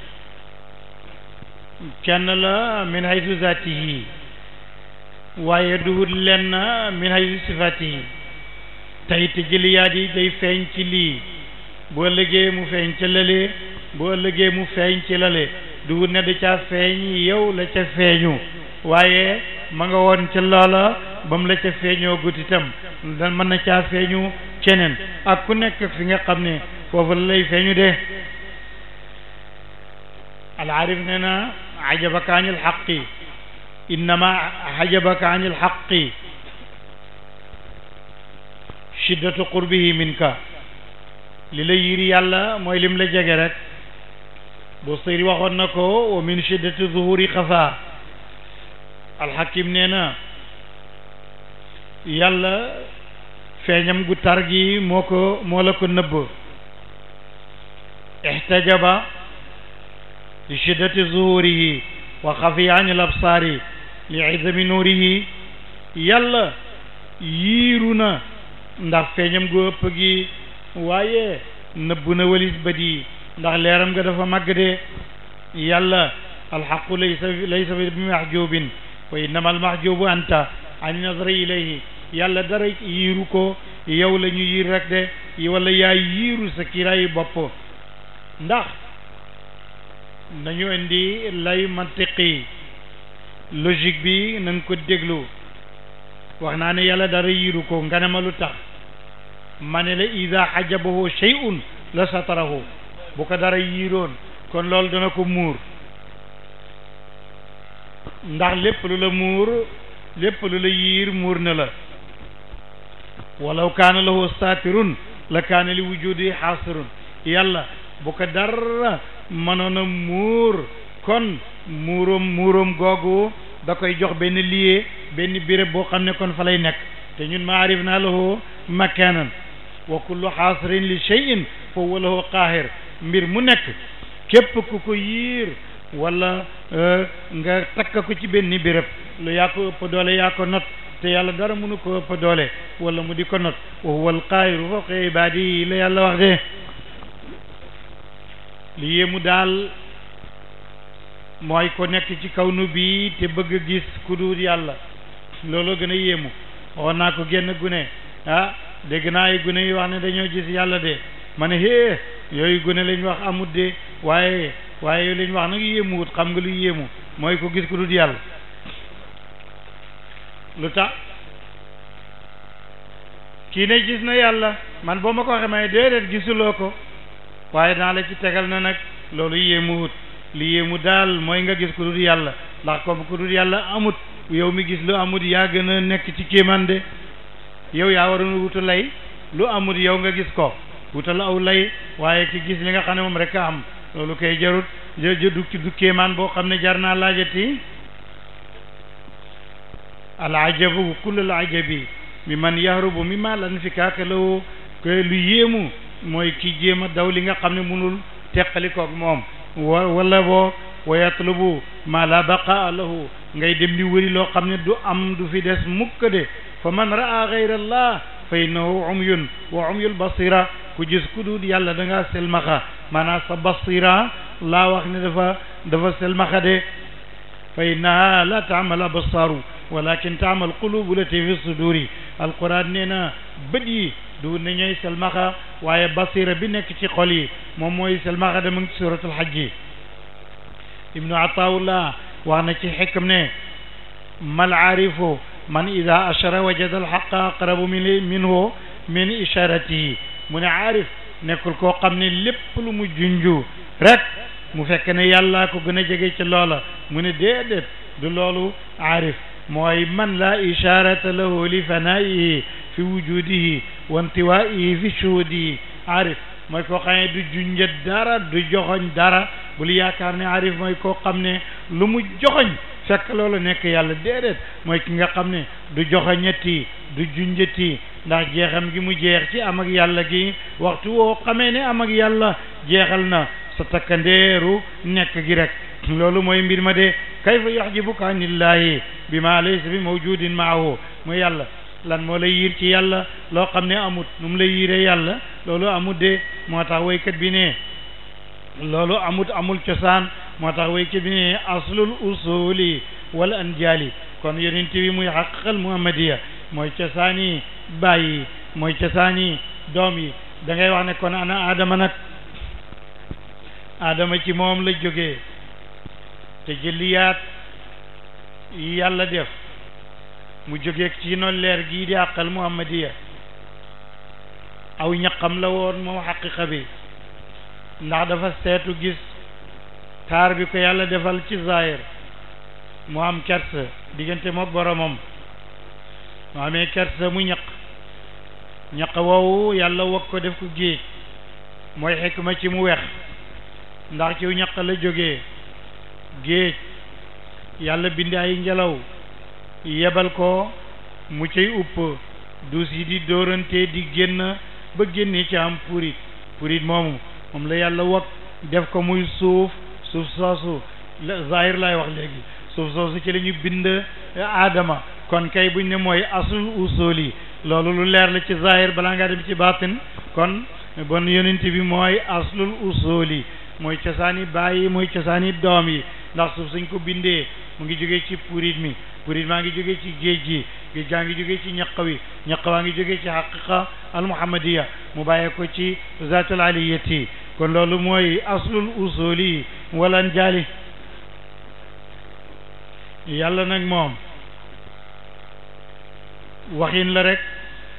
A: kenn la min haytu zaatihi waaye du lenn min haytu sifaatihi tey tijliyaat yi day feeñ ci lii bu ëllëgee mu feeñ ca lële bu ëllëgee mu feeñ ci lële du ne da ca feeñ yow la ca feeñu waaye ma nga woon ca loola ba mu la ca feeñoo gut itam da mën na caa feeñu keneen ak ku nekk fi nga xam ne foofu la lay feeñu de al-aarif nee na ajabaka an il-xaqi innama ajabaka an il-xaqi shiddatu qurbihi minka li la yiri yàlla mooy lim la jege rek Busiri waxoon na ko wa min shiddati zuhuri xafa alxakim nee na yàlla feeñam gu tar gi moo ko moo la ko nëbb ihtajaba li shiddati zuhurihi wa xafiya an al absaari li izami nuurihi yàlla yiiru na ndax feeñam gu ëpp gi waaye nëbb na walis bët yi ndax leeram nga dafa màgg de yàlla alxaqu laysa laysa bi mahjubin wa innama almahjubu anta an nazari ilayhi yàlla dara yiiru ko yow la ñu yiir rek de wala yaa yiiru sa kiraayu bopp ndax nañu indi lay mantiqi logique bi nañ ko déglu wax naa ne yàlla dara yiiru ko nga ne ma lu tax ma ne la ida xajabahu shay'un la satarahu bu ko dara yiiroon kon loolu dana ko muur ndax lépp lu la muur lépp lu la yiir muur na la walaw kaana lahu satirun la kaana li wujudi xaasirun yàlla bu ko dara mënoon a muur kon muuram muuram googu da koy jox benn lieu benn béréb boo xam ne kon fa lay nekk te ñun maarif naa lahu makanan wa kullu xaasirin li cheyin fa huwa lahu qaahir mbir mu nekk képp ku ko yiir wala nga takk ko ci benn béréb lu yaa ko ëpp doole yaa ko not te yàlla dara mënu ko ëpp doole wala mu di ko not wa huwa al qaahiru fawqa ibaadihi la yàlla wax de li yéemu daal mooy ko nekk ci kaw nu bi te bëgg gis ku dul yàlla looloo gën a yéemu waxoon naa ko génn gune ah dégg naa ay gune yi wax ne dañoo gis yàlla de ma ne hee yooyu gune lañ wax amut de waaye waaye lañ wax nag yéemuwut xam nga lu yéemu mooy ko gis ku dul yàlla lu tax kii ne gis na yàlla man boo ma ko waxee may déedéet gisuloo ko waaye naa la ci tegal na nag loolu yéemuwut li yéemu daal mooy nga gis ku dul yàlla ndax comme ku dul yàlla amut yow mi gis lu amut yaa gën a nekk ci kéemaan de yow yaa waroon wutu lay lu amut yow nga gis ko wutal aw lay waaye ki gis li nga xam ne moom rek a am loolu koy jarut jë du du kéemaan boo xam ne jar naa laajati al ajabu kullu al ajabi mi man yahrubu mi ma lan fi kaaka lawo ko lu yéemu mooy ki jéem a daw li nga xam ne mënul teqali koog moom wa wala boo wa yatlubu ma la baqaa lahu ngay dem di wëri loo xam ne du am du fi des mukk de fa man raa gayra allah fa innahu umyun wa umyul basira ku gis ku dul yàlla da ngaa selmaxa maanaam sa basira laa wax ne dafa dafa selmaxa de fa innaha la taamal absaaru walakin taamal qulubu lati fi suduri alquran nee na bët yi du ne ñooy selmaxa waaye basira bi nekk ci xol yi moom mooy selmaxa de mu ngi ci suratul hajj ibnu ataullah wax na ci xikam ne mal aarifu man ida ashara wajada alxaqa aqrabu min minhu min isharatihi mu ne aarif nekkul koo xam ne lépp lu mu junju rek mu fekk ne yàllaa ko gën a jege ci loola mu ne déedéet du loolu aarif mooy man la isharata lahu li fanaihi fi wujudihi wa intiwaihi fi shuhudihi aarif mooy koo xam ne du junjët dara du joxoñ dara bul yaakaar ne arif mooy koo xam ne lu mu joxoñ fekk loolu nekk yàlla déedéet mooy ki nga xam ne du joxoñati du junjati ndax jeexam gi mu jeex ci am ak yàlla gi waxtu woo xamee ne am ak yàlla jeexal na sa takkandeeru nekk gi rek loolu mooy mbir ma de kayfa yuhjibuka anillahi bi ma laysa bi mawjudin maahu mooy yàlla lan moo lay yiir ci yàlla loo xam ne amut nu mu lay yiiree yàlla loolu amut de moo tax waykat bi ne loolu amut amul cosaan moo tax waykat bi ne aslul usuli wal anjali kon yonent bi muy xaqiqal muhammadiya mooy cosaani bàyyi mooy cosaani doom yi da ngay wax ne kon ana adama nag adama ci moom la jógee te jëliyaat yi yàlla def mu jógee ci noonu leer gii di àqal muhammadiya aw ñaqam la woon moom xaqiqa bi ndax dafa seetu gis taar bi ko yàlla defal ci zahir mu am kersa diggante mook boromam mu amee kersa mu ñaq ñaq woowu yàlla wog ko def ko géej mooy xikma ci mu wex ndax ci ñaq la jógee géej yàlla bind ay ngelaw yebal ko mu cay upp duus yi di dóorante di génn ba génne ci am purit purit moomu moom la yàlla wog def ko muy suuf suuf soosu zahir lay wax léegi suuf soosu ci la ñu bind aadama kon kay buñ ne mooy asul usuli loolu lu leer la ci zahir balaa ngaa dem ci baatin kon bon yonent bi mooy aslul usuli mooy cosaani bàyyi mooy cosaani doom yi ndax suuf suñ ko bindee mu ngi jógee ci purit mi purit maa ngi jógee ci géej gi géej gaa ngi jógee ci ñaq wi ñaq waa ngi jógee ci xaqiqa al muhammadiya mu bàyyee ko ci zatul aliyati kon loolu mooy aslul usuli wala njaali yàlla nag moom waxin la rek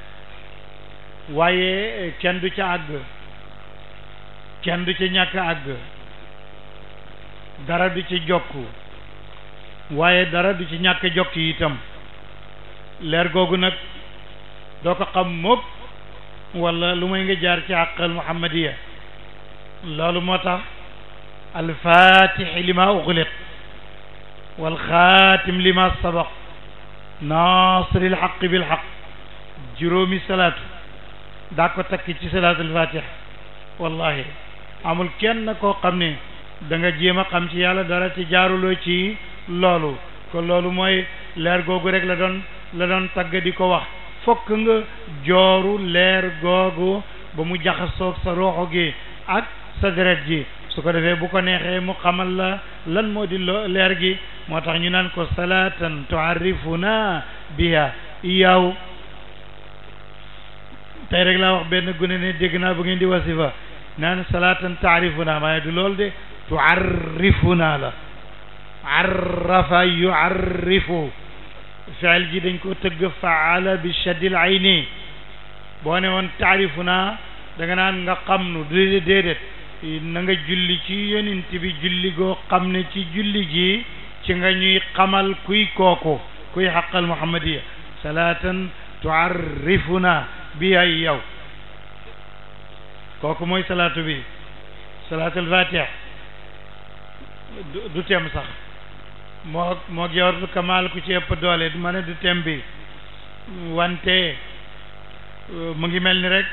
A: waaye kenn du ca àgg kenn du ca ñàkk àgg dara du ci jokk waaye dara du ci ñàkk jokk yi itam leer googu nag doo ko xam mukk wala lu may nga jaar ci àqal muhammadiya loolu moo tax alfatixi lima uxliq walxaatim lima sabaq nasiril xaq bilxaq juróomi salaatu daa ko takk ci salaatul fatix wallahi amul kenn koo xam ne da nga jéem a xam ci yàlla dara te jaaruloo ci loolu kon loolu mooy leer googu rek la doon la doon tagg di ko wax fokk nga jooru leer googu ba mu jaxasoog sa roxo gi ak sa deret ji su ko defee bu ko neexee mu xamal la lan moo di leer gi moo tax ñu naan ko salatan tuarrifuna biha iyaw tey rek laa wax benn gune ne dégg naa bu ngeen di wasifa naan salatan taarifuna maaye du lool de tuarrifuna la arrafa yuarrifu fiil ji dañ ko tëgg faala bi shaddil ayni boo ne woon taarifuna da nga naan nga xam nu déedéet déedéet na nga julli ci yonent bi julli goo xam ne ci julli gi ci nga ñuy xamal kuy kooku kuy xaqal muhammadiya salatan tuarrifuna bi ay yow kooku mooy salaatu bi salaatul fatih du tem sax moo moo jawharatul kamal ku ci ëpp doole du ma ne du tem bi wante mu ngi mel ni rek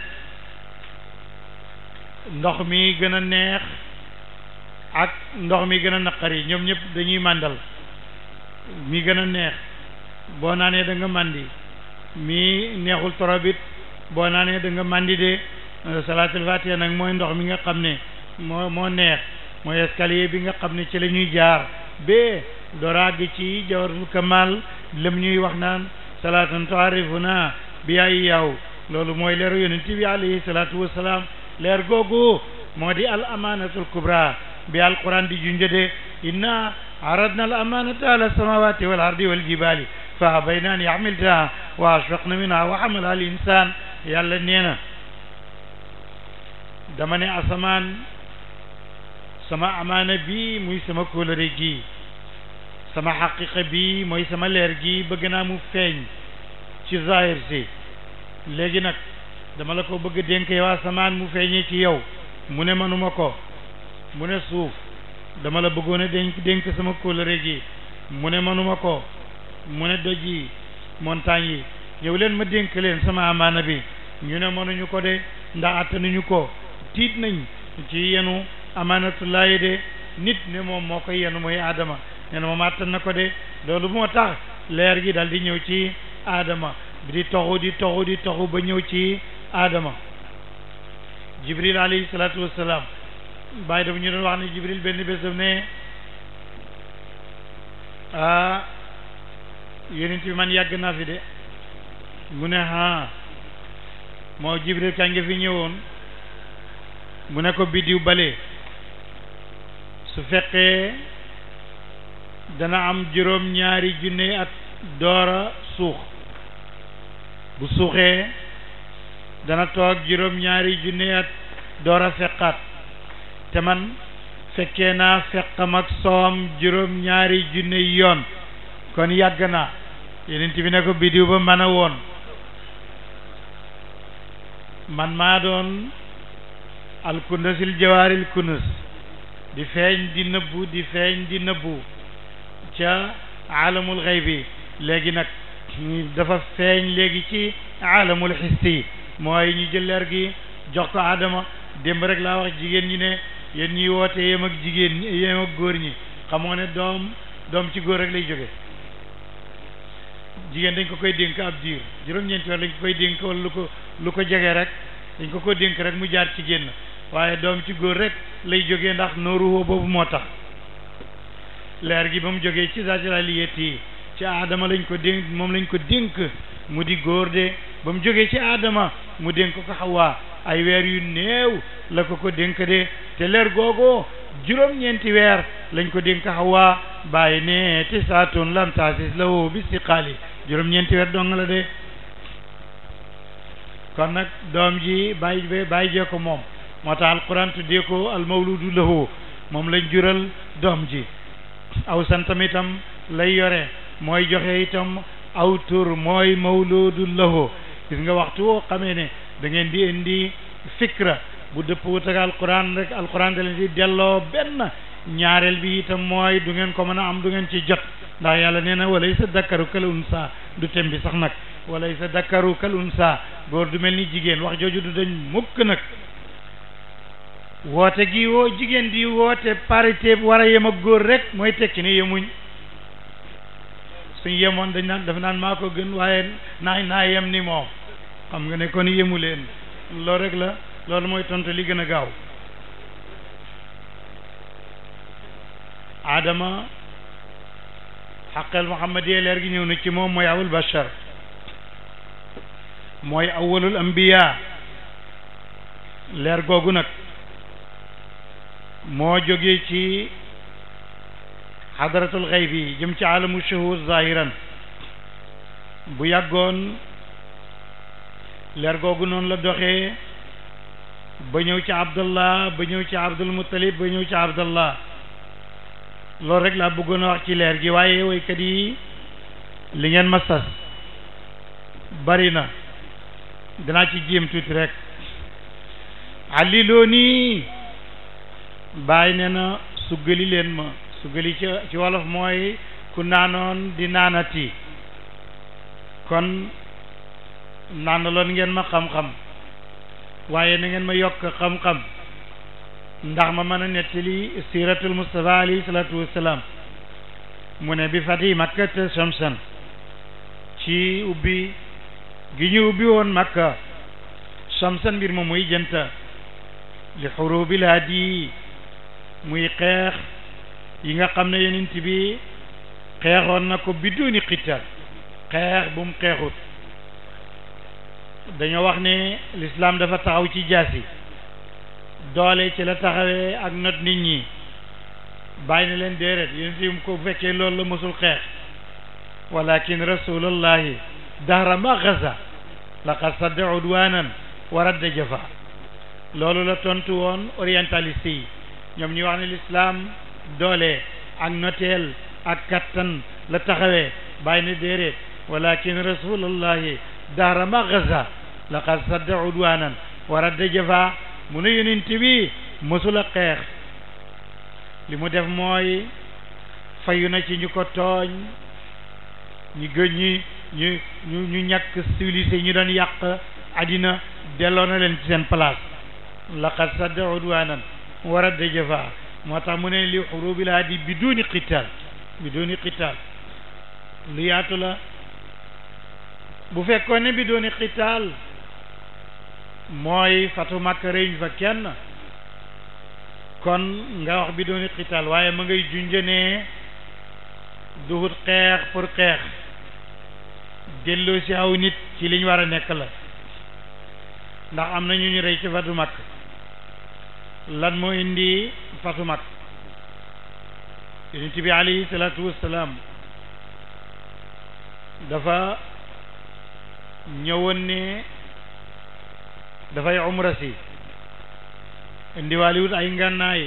A: ndox mi gën a neex ak ndox mi gën a naqari ñoom ñëpp dañuy màndal mi gën a neex boo naanee da nga màndi mi neexul torobit boo naanee da nga màndi de salaatul fatiha nag mooy ndox mi nga xam ne moo moo neex mooy escalier bi nga xam ne ci la ñuy jaar bee doraag ci jawharatul kamal lam ñuy wax naan salaatan tuarifuna bi ay yaw loolu mooy leeru yonent bi alayhi salaatu wasalaam leer googu moo di al amanatul kubra bi alquran di junjëde inna aradna al amanata ala samawati wal ardi wal jibali fa abayna an yaxmiltaha wa ashfaqna minha wa xamalaha al insan yàlla nee na dama ne asamaan sama amaana bi muy sama kóolëre gi sama xaqiqa bi mooy sama leer gi bëgg naa mu feeñ ci zahir si léegi nag dama la ko bëgg dénk yow asamaan mu feeñee ci yow mu ne manuma ko mu ne suuf dama la bëggoon a dénk dénk sama kóllëre gi mu ne manuma ko mu ne doj yi montagne yi ñëw leen ma dénk leen sama amaana bi ñu ne mënuñu ko de ndax attanuñu ko tiit nañ ci yenu amaanatullaahi de nit ne moom moo koy yenu mooy Adama nee na moom attan na ko de loolu moo tax leer gi dal di ñëw ci Adama di toxu di toxu di toxu ba ñëw ci Adama Jibril alayhi salaatu wassalaam bàyyi dafa ñu doon wax ne Jibril benn bés daf ne ah yonent bi man yàgg naa fi de mu ne ah moo Jibril kañ nga fi ñëwoon mu ne ko biddiw bale su fekkee dana am juróom ñaari junne at doora suux bu suuxee dana toog juróom ñaari junne at doora feqaat te man fekkee naa feqam ak soom juróom ñaari junne yoon kon yàgg naa yenent bi ne ko biddiw ba mën a woon man maa doon alkundasil jawaaril kunus di feeñ di nëbbu di feeñ di nëbbu ca alamul xaybi léegi nag dafa feeñ léegi ci alamul xisti mooy ñu jël leer gi jox ko Adama démb rek laa wax jigéen ñi ne yéen ñuy woote yem ak jigéen ñi yem ak góor ñi xamoo ne doom doom ci góor rek lay jóge jigéen dañ ko koy dénk ab diir juróom-ñeenti weer dañ ko koy dénk wala lu ko lu ko jege rek dañ ko ko dénk rek mu jaar ci génn waaye doom ci góor rek lay jógee ndax nooru boobu moo tax leer gi ba mu jógee ci zajaliyat yi ci Adama lañ ko dénk moom lañ ko dénk mu di góor de ba mu jógee ci Adama mu dénk ko Hawa ay weer yu néew la ko ko dénk de te leer googoo juróom-ñeenti weer lañ ko dénk Hawa bàyyi ne te saatun lam taasis la woo bi si xaali juróom-ñeenti weer dong la de kon nag doom ji bàyyi bàyyi jee ko moom moo tax alquran tuddee ko almawludu lahu moom lañ jural doom ji aw santam itam lay yore mooy joxe itam aw tur mooy mawludu lahu gis nga waxtu woo xamee ne da ngeen di indi fikra bu dëpp wut ak alquran rek alquran da leen di delloo benn ñaareel bi itam mooy du ngeen ko mën a am du ngeen ci jot ndax yàlla nee na walaysa dakkaru kal unsa du tem bi sax nag walaysa dakkaru kal unsa góor du mel ni jigéen wax jooju du dañ mukk nag woote gi woo jigéen di woote parité war a yem ak góor rek mooy tekki ne yemuñ suñ yemoon dañ naan dafa naan maa ko gën waaye naa naa yem ni moom xam nga ne kon yemu leen loolu rek la loolu mooy tontu li gën a gaaw Adama xaqal Muhammad yee leer gi ñëw na ci moom mooy awul bashar mooy awalul ambiya leer googu nag moo jógee ci xadaratul xaybi jëm ci alamu shuhud zahiran bu yàggoon leer googu noonu la doxee ba ñëw ci abdallah ba ñëw ci abdul muttalib ba ñëw ci abdallah loolu rek laa bëggoon a wax ci leer gi waaye woykat yi li ngeen ma sas bari na danaa ci jéem tuuti rek alliloo nii bàyyi ne na suggali leen ma suggali ci ci wolof mooy ku naanoon di naanati kon naanaloon ngeen ma xam-xam waaye na ngeen ma yokk xam-xam ndax ma mën a nettali siratul Mustafa alayhi salatu wassalaam mu ne bi fati makkata shamsan ci ubbi gi ñu ubbi woon makka shamsan mbir ma muy jënta li xurubil hadi muy xeex yi nga xam ne yonent bi xeexoon na ko biduni qital xeex bu mu xeexut dañoo wax ne l'islam dafa taxaw ci jaasi doole ci la taxawee ak not nit ñi bàyyi na leen déeret yonent bi ko fekkee loolu la mësul xeex walakin rasulallahi dahra ma gaza laqad sadda udwanan wa radda jafa loolu la tontu woon orientaliste yi ñoom ñu wax ne l'islam doole ak noteel ak kattan la taxawee bàyyi na déeret walakin rasulallahi dahra ma gaza laqad sadda udwanan wa radda jafa mu ne yonent bi mësula xeex li mu def mooy fayu na ci ñu ko tooñ ñu gën ñi ñu ñu ñu ñàkk civilisé ñu doon yàq àddina delloo na leen ci seen place laqad sadda udwanan wa radda jafa moo tax mu ne li xurubil hadi biduni qital biduni qital lu yaatu la bu fekkoon ne biduni qital mooy fatu Makka réñ fa kenn kon nga wax biduni qital waaye ma ngay junjënee duhut xeex pour xeex delloo si aw nit ci liñ war a nekk la ndax am na ñu ñu rey ci fatu Makka lan moo indi fatu Makka yonent bi alayhi salaatu wassalaam dafa ñëwoon ne dafay umra si indiwaaliwut ay ngànnaay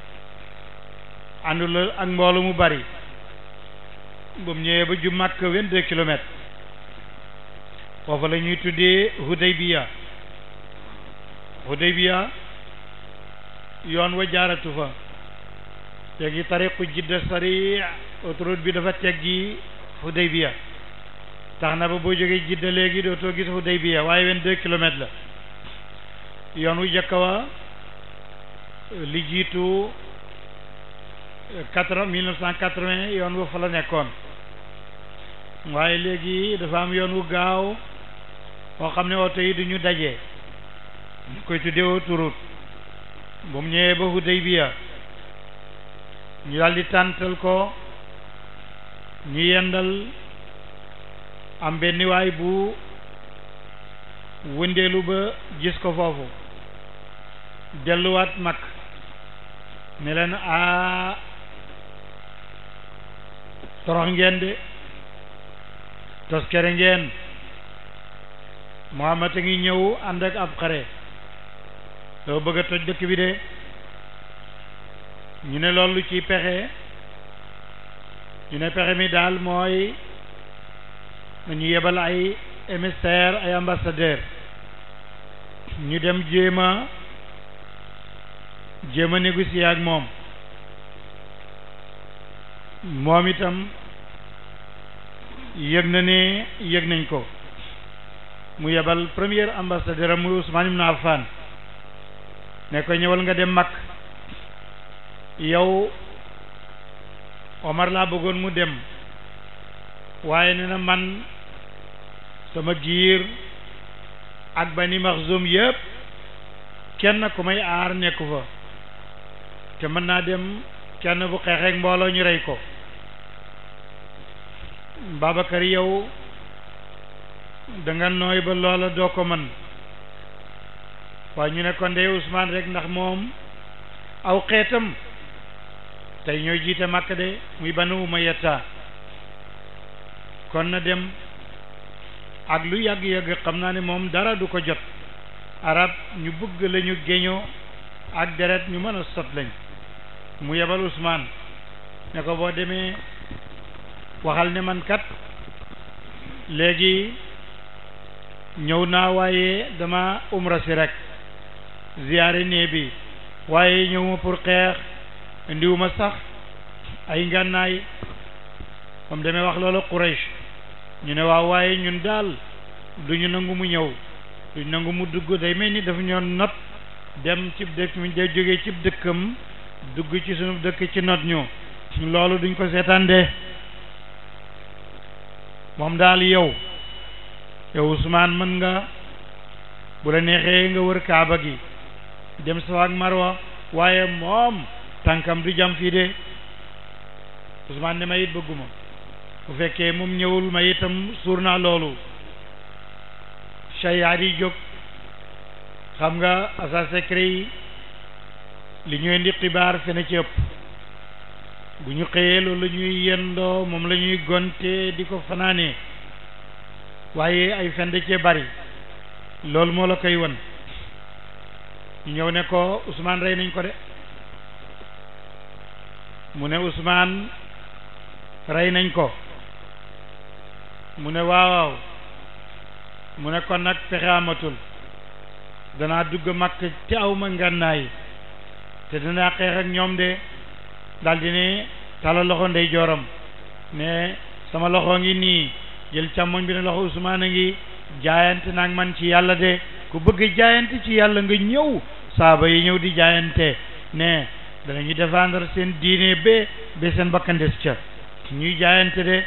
A: àndul ak mboolu mu bari ba mu ñëwee ba ju Makka vingt-deux kilomètres foofu la ñuy tuddee Hudaybiya Hudaybiya yoon wa jaaratu fa teggi tariqu jidda sari autoroute bi dafa teggi Hudaybiya tax na ba boo jógee jidda léegi dootoo gis Hudaybiya waaye vingt-deux kilomètres la yoon wu jëkk wa li jiitu quatre mille neuf cent quatre-vingt yoon wu fa la nekkoon waaye léegi dafa am yoon wu gaaw boo xam ne oto yi duñu daje ñu koy tuddee autoroute bu mu ñëwee ba Hudaybiya ñu daal di tàntal ko ñu yendal am benn waay bu wëndeelu ba gis ko foofu delluwaat mag ne leen a torox ngeen de toskere ngeen Muhammad a ngi ñëw ànd ak ab xare doo bëgg a toj dëkk bi de ñu ne loolu ci pexe ñu ne pexe mi daal mooy nañu yebal ay émissaire ay ambassadeur ñu dem jéem a jéem a négocier ak moom moom itam yëg na ne yëg nañ ko mu yebal premier ambassadeur am muy Ousmane ibn Affan ne ko ñëwal nga dem Makka yow Omar laa bëggoon mu dem waaye nee na man sama giir ak Bani Maxzum yëpp kenn ku may aar nekku fa te mën naa dem kenn bu xeexeek mbooloo ñu rey ko Babacar yow da nga nooy ba loola doo ko mën waaye ñu ne ko ndey Ousmane rek ndax moom aw xeetam tey ñooy jiite Makka de muy Banu Umayya kon na dem ak lu yàgg-yàgg xam naa ne moom dara du ko jot arab ñu bëgg lañu géñoo ak deret ñu mën a sot lañ mu yebal Ousmane ne ko boo demee waxal ne man kat léegi ñëw naa waaye dama umra si rek ziyaare nee bi waaye ñëwuma pour xeex indiwuma sax ay ngànnaay comme demee wax loolu Quraysh ñu ne waaw waaye ñun daal duñu nangu mu ñëw duñu nangu mu dugg day mel ni dafa ñoo not dem ci dëkk mi day jógee ci dëkkam dugg ci sunu dëkk ci not ñu loolu duñ ko seetaan de moom daal yow yow Ousmane mën nga bu la neexee nga wër Kaaba gi dem Safa ak Marwa waaye moom tànkam du jam fii de Ousmane ne ma it bëgguma bu fekkee moom ñëwul ma itam suur naa loolu chayaat yi jóg xam nga asa secret yi li ñu indi xibaar fene ci ëpp bu ñu xëyee loolu la ñuy yendoo moom la ñuy gonte di ko fanaanee waaye ay fen da cee bari loolu moo la koy won ñu ñëw ne ko Ousmane rey nañ ko de mu ne Ousmane rey nañ ko mu ne waaw waaw mu ne kon nag pexe amatul danaa dugg Makka te aw ma ngànnaay te danaa xeex ak ñoom de daldi ne tala loxo ndey jooram ne sama loxo ngi nii jël càmmoñ bi ne loxo Usmaan a ngi jaayante naag man ci yàlla de ku bëgg jaayante ci yàlla nga ñëw saaba yi ñëw di jaayante ne danañu défendre seen diine ba ba seen bakkan des ca ñuy jaayante de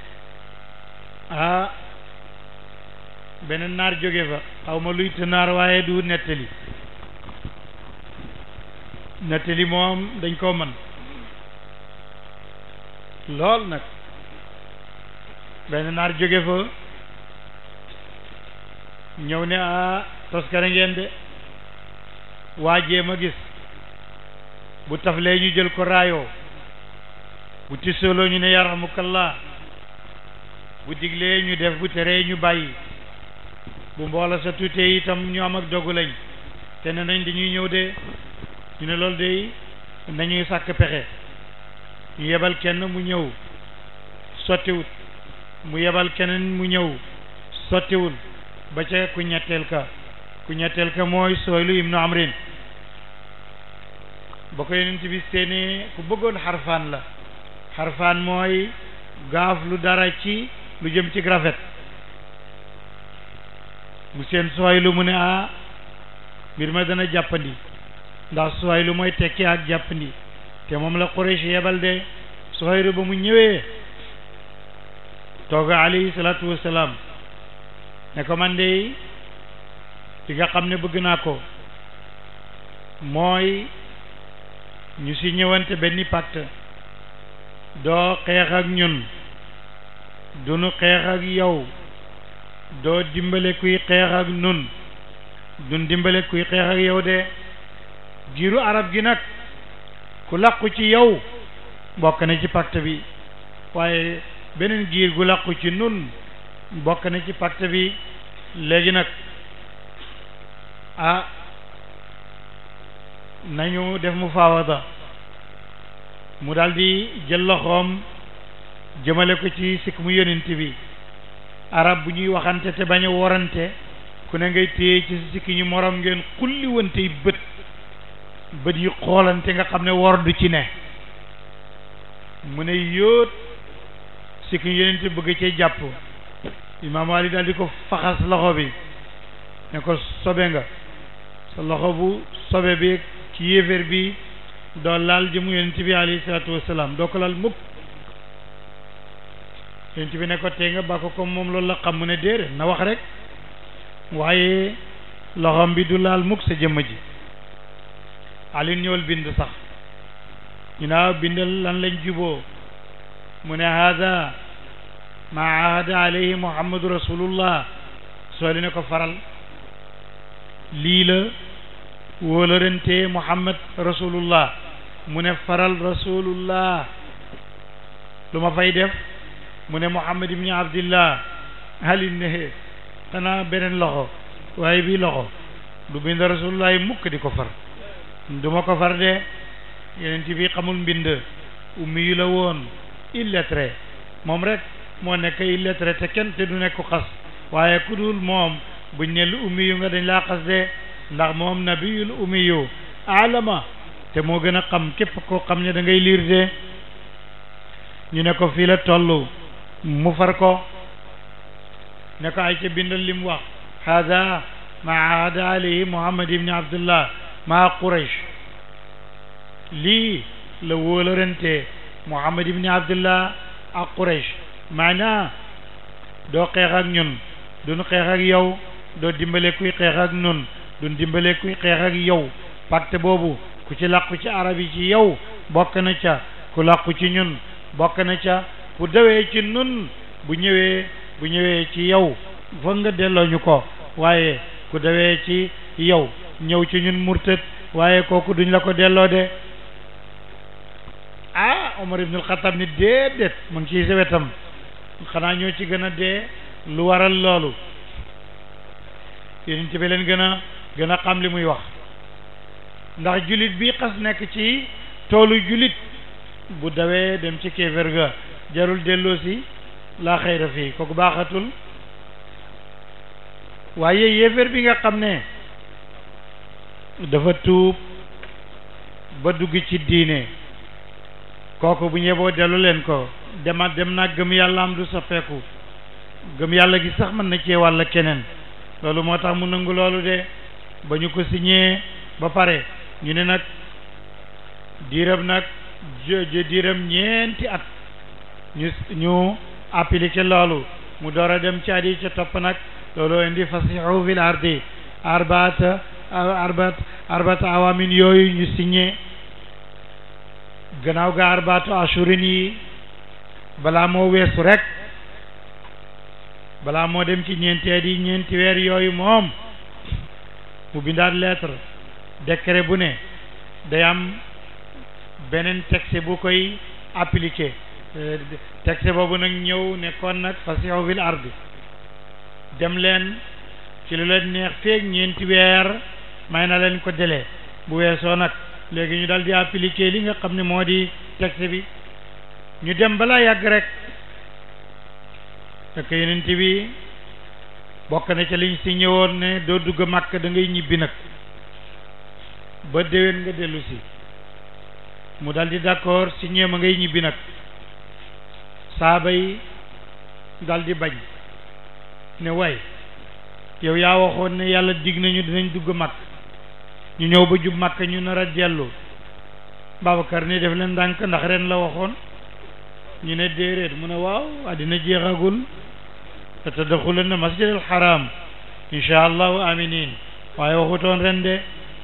A: ah beneen naar jóge fa xaw ma luy te naar waaye du nettali nettali moom dañ koo mën lool nag benn naar jóge fa ñëw ne ah toskare ngeen de waajee ma gis bu taflee ñu jël ko raayoo bu tisoloo ñu ne yarhamukallah bu diglee ñu def bu teree ñu bàyyi bu mboola sa tutee itam ñu am ak dogu lañ te ne nañ dañuy ñëw de ñu ne loolu de nañuy sàkk pexe ñu yebal kenn mu ñëw sottiwut mu yebal keneen mu ñëw sottiwul ba ca ku ñetteel ka ku ñetteel ka mooy Suhaylu ibnu Amrin ba ko yonent bi seeni ku bëggoon xarfaan la xarfaan mooy gaaf lu dara ci lu jëm ci rafet mu seen Suhaylu mu ne ah mbir ma dana jàppandi ndax Suhaylu mooy tekki ak jàppandi te moom la Quraysh yebal de Suhaylu ba mu ñëwee tooga alayhi salaatu wassalaam ne ko man de li nga xam ne bëgg naa ko mooy ñu si ñëwante benn pacte doo xeex ak ñun duñu xeex ak yow doo dimbale kuy xeex ak nun duñ dimbale kuy xeex ak yow de giiru arab gi nag ku làqu ci yow bokk na ci pacte bi waaye beneen giir gu làqu ci nun bokk na ci pacte bi léegi nag ah nañu def mu faawada mu daldi jël loxoom jëmale ko ci sikk mu yonent bi arab bu ñuy waxante te bañ a worante ku ne ngay téye ci sikki ñu morom ngeen xulli wantey bët bët yi xoolante nga xam ne wor du ci ne mu ne yóot sikki ñu yonent bëgg cee jàpp Imaam Ali daal di ko faxas loxo bi ne ko sobe nga sa loxo bu sobe bi ci yéeféer bi doo laal jëmu yonent bi alayhi salaatu wassalaam doo ko laal mukk yonent bi ne ko tee nga ba ko comme moom loolu la xam mu ne déedéet na wax rek waaye loxom bi du laal mukk sa jëmm ji Ali ñëwal bind sax ñu naa bindal lan lañ juboo mu ne hada ma ahada alayhi muhammadu rasulullah soo li ne ko faral lii la wóolarante muhammad rasulullah mu ne faral rasulullah lu ma fay def mu ne muhammad ibni abdillah halin ne xanaa beneen loxo waaye bii loxo du bind rasulullah yi mukk di ko far du ma ko far de yeneen ci bi xamul mbind ummi yu la woon illettré moom rek moo nekk illettré te kenn te du nekk xas waaye ku dul moom buñ ne lu ummi yu nga dañ laa xas de ndax moom nabiyul ummi yu alama te moo gën a xam képp koo xam ne da ngay liir de ñu ne ko fii la toll mu far ko ne ko ay ca bindal li mu wax hada ma ahada alayhi muhammad ibni abdullah ma quraish lii la wóolarante muhammad ibni abdullah ak quraish maanaa doo xeex ak ñun duñ xeex ak yow doo dimbale kuy xeex ak ñun duñ dimbale kuy xeex ak yow pacte boobu ku ci làqu ci arab yi ci yow bokk na ca ku làqu ci ñun bokk na ca bu dawee ci nun bu ñëwee bu ñëwee ci yow foog nga delloo ñu ko waaye ku dawee ci yow ñëw ci ñun murtad waaye kooku duñ la ko delloo de ah Omar ibnul Xattaab ni déedéet mu ngi ciy sewetam xanaa ñoo ci gën a dee lu waral loolu yonent bi leen gën a gën a xam li muy wax ndax julit bi xas nekk ci toolu julit bu dawee dem ci kéefér ga jarul delloo si laa xayra fii kooku baaxatul waaye yéeféer bi nga xam ne dafa tuub ba dugg ci diine kooku bu ñeboo dellu leen ko dema dem naa gëm yàlla am du soppeeku gëm yàlla gi sax mën na cee wàll keneen loolu moo tax mu nangu loolu de ba ñu ko signé ba pare ñu ne nag diiram nag diiram ñeenti at ñu ñu appliqué loolu mu door a dem ci at yi ca topp nag loolu indi fasihu fil ardi arbaata arbaat arbaata awamin yooyu ñu signé gannaaw ga arbaatu ashurin yi balaa moo weesu rek balaa moo dem ci ñeenti at yi ñeenti weer yooyu moom mu bindaat lettre décret bu ne day am beneen texte bu koy appliqué texte boobu nag ñëw ne kon nag fasihu fil ardi dem leen ci lu leen neex feeg ñeenti weer may na leen ko délai bu weesoo nag léegi ñu dal di appliqué li nga xam ne moo di texte bi ñu dem balaa yàgg rek fekk yenent bi bokk na ca liñ si ñëwoon ne doo dugg Makka da ngay ñibbi nag ba déwén nga dellu si mu dal di d'accord si ñeema ngay ñibbi nag saaba yi dal di bañ ne way yow yaa waxoon ne yàlla dig nañu dinañ dugg Makka ñu ñëw ba jub Makka ñu nar a dellu Babacar ni def leen ndànk ndax ren la waxoon ñu ne déedéet mu ne waaw àddina jeexagul te tadxulunna masjid al haram insha allahu aminin waaye waxutoon ren de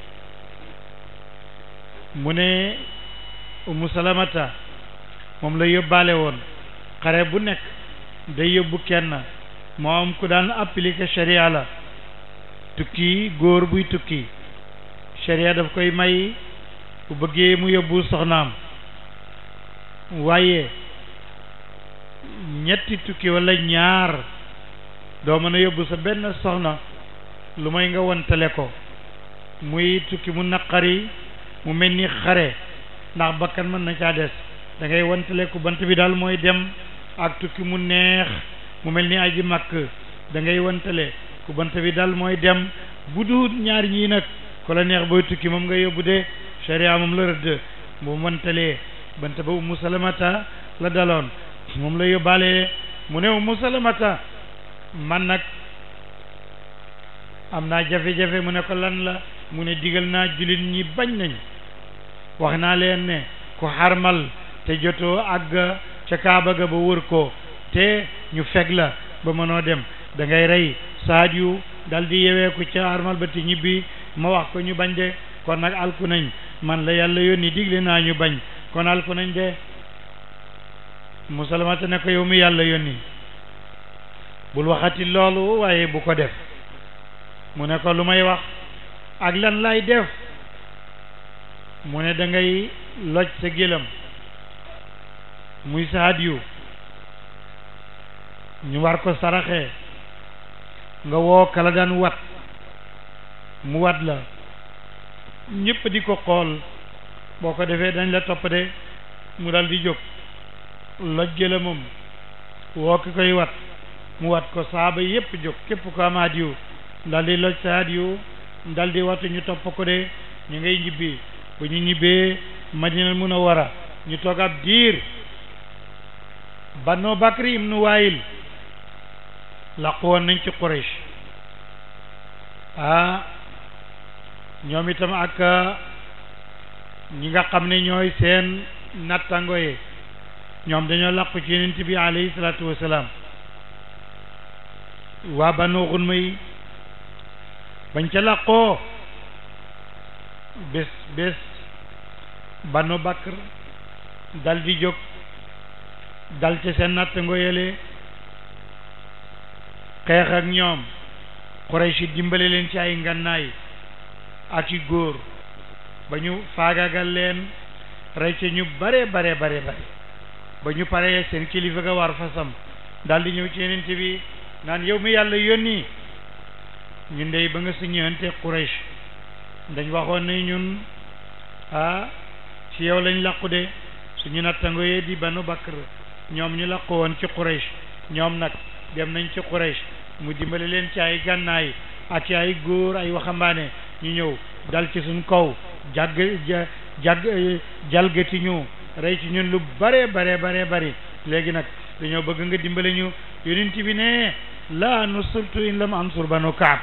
A: mu ne Ummu Salamata moom la yóbbaale woon xare bu nekk day yóbbu kenn moo am ku daan appliquer sharia la tukki góor buy tukki sharia daf koy may bu bëggee mu yóbbu soxnaam waaye ñetti tukki walla ñaar doo mën a yóbbu sa benn soxna lu may nga wantale ko muy tukki mu naqari mu mel ni xare ndax bakkan mën na caa des da ngay wantale ko bant bi daal mooy dem ak tukki mu neex mu mel ni aji màkk da ngay wantale ku bant bi daal mooy dem bu duut ñaar ñii nag ko la neex booy tukki moom nga yóbbu de sharia moom la rëdd mu wantalee bant ba Ummu Salamata la daloon moom la yóbbaale mu ne Ummu Salamata man nag am naa jafe-jafe mu ne ko lan la mu ne digal naa jullit ñi bañ nañ wax naa leen ne ku xarmal te jotoo àgg ca Kaaba ga ba wër ko te ñu feg la ba mënoo dem da ngay rey Saadiyu dal di yeweeku ca xarmal ba te ñibbi ma wax ko ñu bañ de kon nag alku nañ man la yàlla yónni digle naa ñu bañ kon alku nañ de Musalamata ne ko yow mi yàlla yónni bul waxati loolu waaye bu ko def mu ne ko lu may wax ak lan lay def mu ne da ngay loj sa gélam muy Saadiyu ñu war ko saraxee nga woo kala daan wat mu wat la ñëpp di ko xool boo ko defee dañ la topp de mu dal di jóg loj gélamam woo ki koy wat mu wat ko saaba yëpp jóg képp ko am Haadiyu dal di loj sa Haadiyu dal di watu ñu topp ko de ñu ngay ñibbi bu ñu ñibbee Madinal Munawwara ñu toog ab diir Banu Bakri ibnu Waayil làqu woon nañ ci Quraysh ah ñoom itam ak ñi nga xam ne ñooy seen nattango yi ñoom dañoo làqu ci Yonent bi alayhi salaatu wasalaam waa Banu Xunma yi bañ ca làqoo bés bés Banu Bakr dal di jóg dal ci seen nattango yële xeex ak ñoom Quraysh dimbale leen ci ay ngannaay ak i góor ba ñu faagagal leen rey ca ñu bare bare bare bare ba ñu paree seen kilifa ga war fasam daal di ñëw ci Yonent bi naan yow mi yàlla yónni ñun dey ba nga siñante Quraysh dañ waxoon ne ñun ah ci yow lañ làqu de suñu nattango yee di Banu Bakr ñoom ñu làqu woon ci Quraysh ñoom nag dem nañ ci Quraysh mu dimbale leen ci ay gànnaay ak ci ay góor ay waxambaane ñu ñëw dal ci suñ kaw jàgg jàgg jalgati ñu rey ci ñun lu bare bare bare bari léegi nag dañoo bëgg nga dimbale ñu yonent bi ne laa nusurtu in lam ansur banu Kaab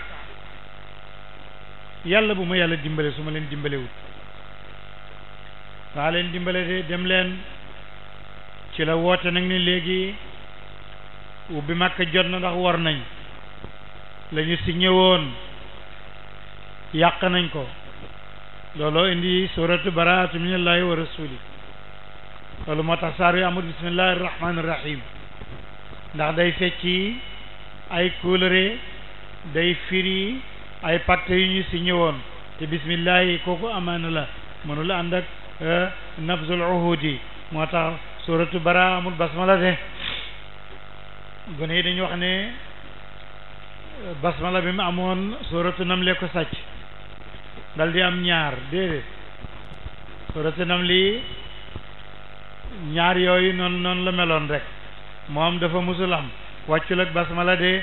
A: yàlla bu ma yàlla dimbale su ma leen dimbalewut waa leen dimbale de dem leen ci la woote nag ne léegi ubbi Makka jot na ndax war nañ la ñu signé woon yàq nañ ko looloo indi suratu baraatu minallahi wa rasuli loolu moo tax saar yu amul bismillahi rahmani rahim ndax day fecci ay kóolëre day firi ay pacte yu ñu signé woon te bismillahi kooku amaana la mënul ànd ak nafzul uhudi moo tax suratu bara amul basmala de gone yi dañu wax ne basmala bi mu amoon suratu namle ko sàcc dal di am ñaar déedéet suratu namli ñaar yooyu noonu noonu la meloon rek moom dafa musul am wàccul ak basmala de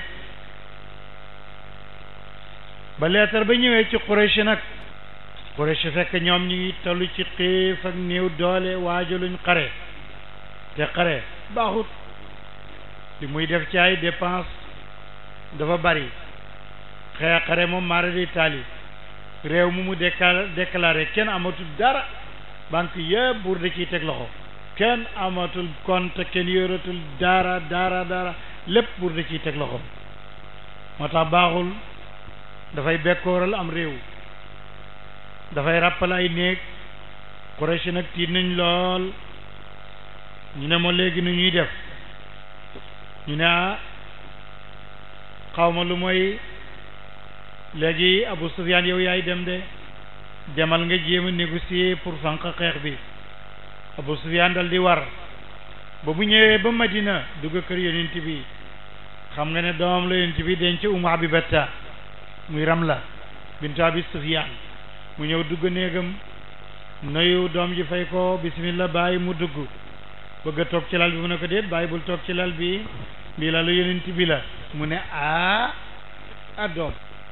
A: ba leetar ba ñëwee ci Quraysh nag Quraysh fekk ñoom ñu ngi tollu ci xiif ak néew doole waajaluñ xare te xare baaxut li muy def ci ay dépense dafa bari xëy xare moom mara di taali réew mu mu déclaré kenn amatul dara banque yëpp buur da ciy teg loxo kenn amatul compte kenn yoratul dara dara dara lépp buur da ciy teg loxo moo tax baaxul dafay bekkooral am réew dafay ràppal ay néeg Quraysh nag tiit nañ lool ñu ne ma léegi nu ñuy def ñu ne ah xawma lu mooy léegi Abu Sufyaan yow yaay dem de demal nga jéem a négocier pour fànq xeex bi Abu Sufyaan dal di war ba bu ñëwee ba Madina dugg kër yonent bi xam nga ne doomam la yonent bi denc Umu Habibata muy Ramla bintu Abi Sufyaan mu ñëw dugg néegam nuyu doom ji fay ko bismillah bàyyi mu dugg bëgg a toog ci lal bi mu ne ko déet bàyyi bul toog ci lal bi bii lalu yonent bi la mu ne aa a doom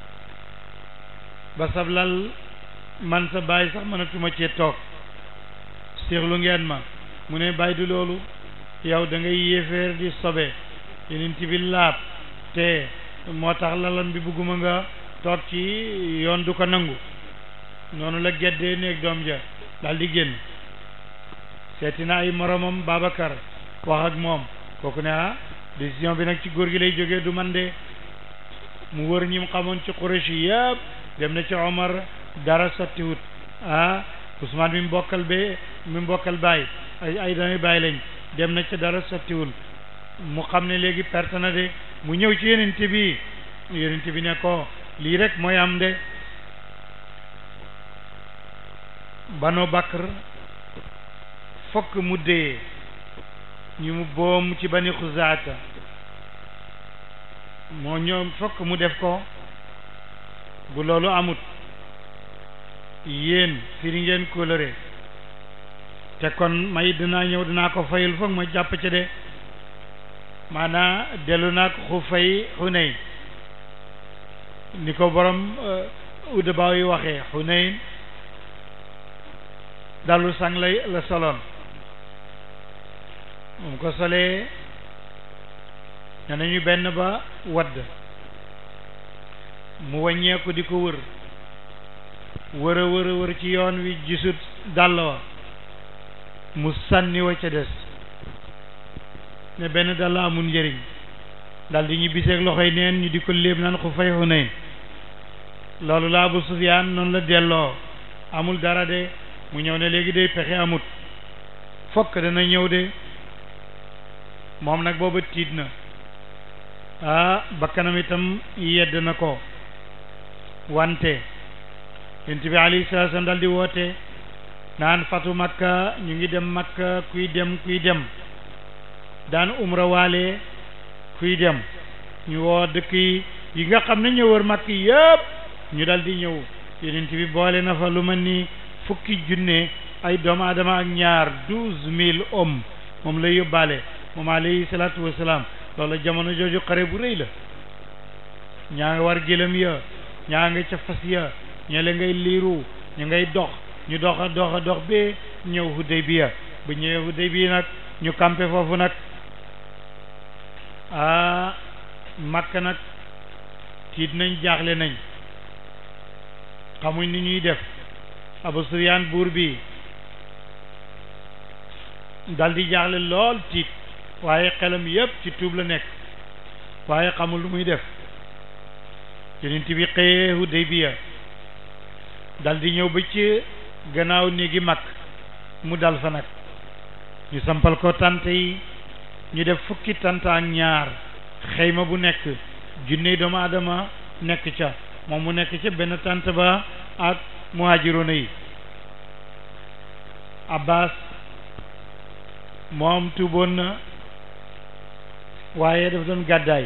A: ba sab lal man sa bàyyi sax mënatuma cee toog séexlu ngeen ma mu ne bàyyi du loolu yow da ngay yéeféer di sobe yonent bi laab te moo tax lalam bi bugguma nga toog ci yoon du ko nangu noonu la geddee néeg doom ja daal di génn seeti na ay moromam Babacar wax ak moom kooku ne ah décision bi nag ci góor gi lay jógee du man de mu wër ñi mu xamoon ci Quraysh yëpp dem na ci Omar dara sottiwut ah Ousmane mi mbokkal be mi mbokkal baay ay ay doomi baay lañ dem na ci dara sottiwul mu xam ne léegi perte na de mu ñëw ci yonent bi yonent bi ne ko lii rek mooy am de Banu Bakr fokk mu dee ñu mu boom ci Bani Xuzaata moo ñoom fokk mu def ko bu loolu amut yéen firi ngeen kóllëre te kon may dinaa ñëw dinaa ko fayul foog ma jàpp ci de maanaa dellu naa ko xu fay Xunayn ni ko borom udaba yi waxee Xunayn dalu sang lay la soloon moom ko solee ne nañu benn ba wadd mu wàññeeku di ko wër wër a wër a wër ci yoon wi gisut dàll wa mu sànni wa ca des ne benn dàll amul njëriñ dal di ñu biseeg loxoy neen ñu di ko léeb naan xu fay Xunayn loolu la Abu Sufyaan noonu la delloo amul dara de mu ñëw ne léegi day pexe amut fokk dana ñëw de moom nag booba tiit na ah bakkanam itam yedd na ko wante yonent bi alayhi salaatu salaam dal di woote naan fatu Makka ñu ngi dem Makka kuy dem kuy dem daan umra waale kuy dem ñu woo dëkk yi yi nga xam ne ñoo wër Makka yëpp ñu dal di ñëw yonent bi boole na fa lu mel ni fukki junne ay doomu aadama ak ñaar douze mille hommes moom lay yóbbaale moom alayhi salaatu wasalaam loolu jamono jooju xare bu rëy la ñaa nga war gëlëm ya ñaa nga ca fas ya ñele ngay liiru ñu ngay dox ñu dox a dox a dox bee ñëw Hudaybiya bu ñëwee Hudaybiya nag ñu campé foofu nag ah Makka nag tiit nañ jaaxle nañ xamuñ ni ñuy def Abu Sufyaan buur bi dal di jaaxle lool tiit waaye xelam yépp ci tuub la nekk waaye xamul lu muy def Yonent bi xëyee Hudaybiya dal di ñëw ba ci gannaaw néegi mag mu dal fa nag ñu sampal ko tante yi ñu def fukki tante ak ñaar xëyma bu nekk junne doomu aadama nekk ca moom mu nekk ca benn tante ba ak muhaajiroona yi Abbas moom tuuboon na waaye daf doon gàddaay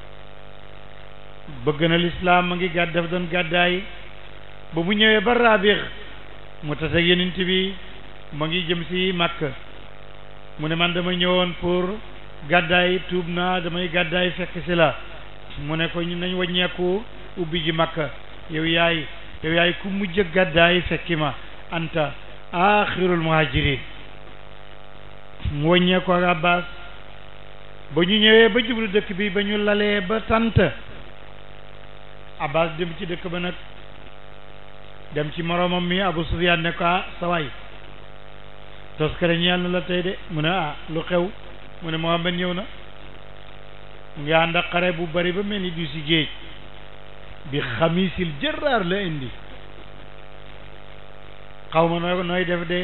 A: bëgg na lislaam ma ngi gàdd daf doon gàddaay ba mu ñëwee ba Raabix mu tase ak Yonent bi ma ngi jëm si Makka mu ne man dama ñëwoon pour gàddaay tuub naa damay gàddaay fekk si la mu ne ko ñu nañ wàññeeku ubbi ji Makka yow yaay yow yaay ku mujj gàddaay fekki ma anta aaxirul muhajirin mu wàññeeku ak Abbas ba ñu ñëwee ba jublu dëkk bi ba ñu lalee ba tant Abbas dem ci dëkk ba nag dem ci moroomam mi Abu Sufyaan ne ko ah sawaay toskare ñeel na la tey de mu ne ah lu xew mu ne Muhammad ñëw na mu ngi ànd ak xare bu bari ba mel ni du si géej bi xamisil jëraar la indi xaw ma nooy nooy def de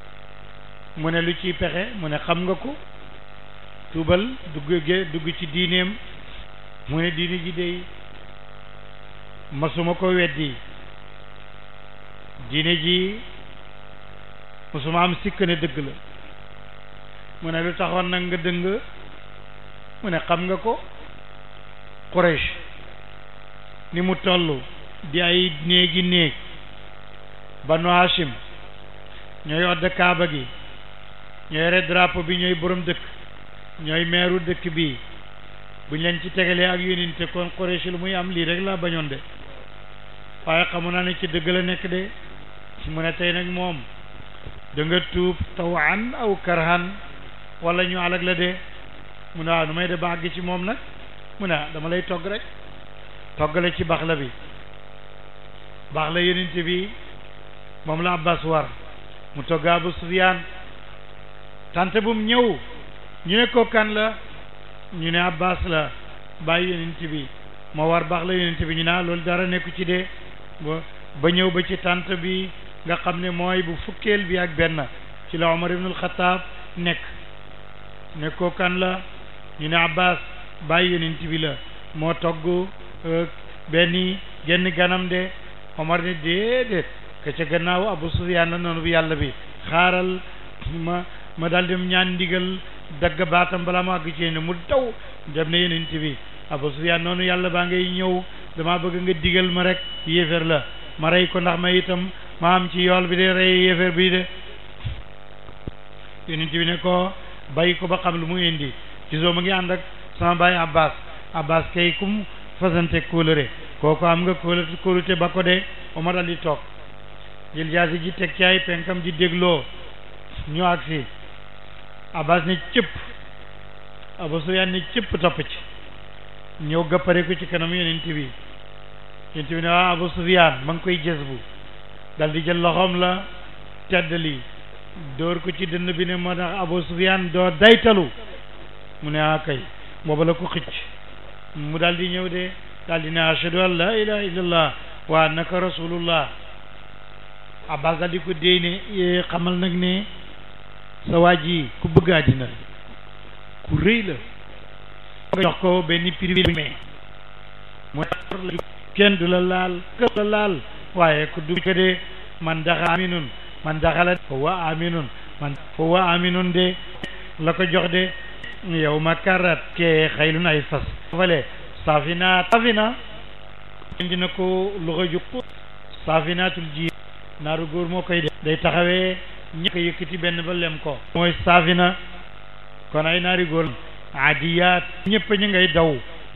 A: mu ne lu ciy pexe mu ne xam nga ko tuubal dugg ge dugg ci diineem mu ne diine ji dey masuma ko weddi diine ji masuma am sikk ne dëgg la mu ne lu taxoon nag nga dëng mu ne xam nga ko Quraysh ni mu toll di ay néegi néeg Banu Hashim ñooy odd Kaaba gi ñooy yore drapeau bi ñooy borom dëkk ñooy meeru dëkk bi buñ leen ci tegalee ak yóninte kon Quraysh lu muy am lii rek laa bañoon de waaye xamu naa ne ci dëgg la nekk de mu ne tey nag moom da nga tuub tawan aw karhan wala ñu alag la de mu ne waaw nu may de ba àgg ci moom nag mu ne dama lay togg rek toggale ci baxla bi baxla yóninte bi moom la Abbas war mu togg Abu Sufyaan tante bu mu ñëw ñu ne ko kan la ñu ne Abbas la bàyyi yonent bi moo war baax la yonent bi ñu ne loolu dara nekku ci de ba ba ñëw ba ci tante bi nga xam ne mooy bu fukkeel bi ak benn ci la Omar ibnul Xataab nekk ne ko kan la ñu ne Abbas bàyyi yonent bi la moo togg benn genn ganam de Omar ne déedéet ka ca gannaaw Abu Sufyaan la noonu bu yàlla bi xaaral ma ma daal dem ñaan ndigal dagg baatam balaa ma àgg ci ne mu daw dem ne yonent bi Abu Sufyaan noonu yàlla baa ngay ñëw dama bëgg nga digal ma rek yéeféer la ma rey ko ndax ma itam ma am ci yool bi de rey yéeféer bi de yonent bi ne ko bàyyi ko ba xam lu mu indi ci soo ma ngi ànd ak sama baay Abbas Abbas kay kum fasante kóolëre kooku am nga kóolute kóolute ba ko de Omar dal di toog jël jaasi ji teg ci ay penkam di dégloo ñu agsi Abbas ne cëpp Abu Sufyaan ne cëpp topp ci ñëw gappare ko ci kanam yonent bi yonent bi ne waaw Abu Sufyaan ma ngi koy jës bu dal di jël loxoom la teddali dóor ko ci dënn bi ne moo tax Abu Sufyaan doo daytalu mu ne ah kay booba la ko xëcc mu dal di ñëw de dal di ne ashhadu an la ilaha illallah wa annaka rasulullah Abbas dal di ko déy ne xamal nag ne sa waa ji ku bëgg àddina ku rëy la nga jox ko benn privilège mu kenn du la laal kër la laal waaye ku dugg ko de man daxa aminun man daxala fa wa aminun man fa wa aminun de la ko jox de yow ma karat ke xaylun ay fas fale safina safina dina ko loxo ju safinatul ji naaru góor moo koy de day taxawee ñëkk yëkkati benn ba lem ko mooy saafina kon ay naari góor adiyaat ñëpp ñu ngay daw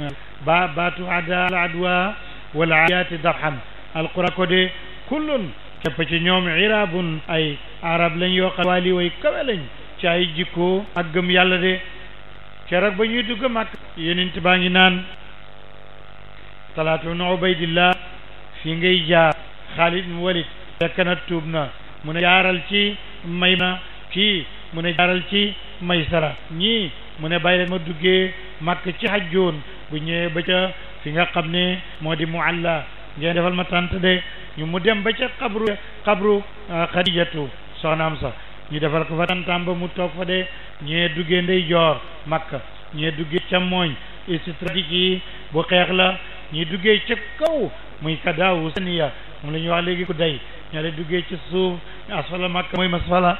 A: ba baatu ada al adwa wal ayati darhan alquran ko de kullun képp ci ñoom irabun ay arab lañ yoo xam wali way kawe lañ ci ay jikko ak gëm yàlla de keroog ba ñuy dugg Makka yonent baa ngi naan Talaatu nu Ubaydillah fi ngay jaar Xaalid mu Walid fekk na tuub na mu ne jaaral ci may na kii mu ne jaaral ci Maysara ñii mu ne bàyyi leen ma duggee Makka ci hajjoon bu ñëwee ba ca fi nga xam ne moo di Mualla ngeen defal ma tànt de ñu mu dem ba ca xabru xabru Xadijatu soxnaam sa ñu defal ko fa tantam ba mu toog fa de ñee duggee ndey joor Makka ñee duggee càmmooñ stratégique yi bu xeex la ñi duggee ca kaw muy kadaawu saniya moom la ñuy wax léegi ku day ñaare duggee ci suuf asfala Makka mooy masfala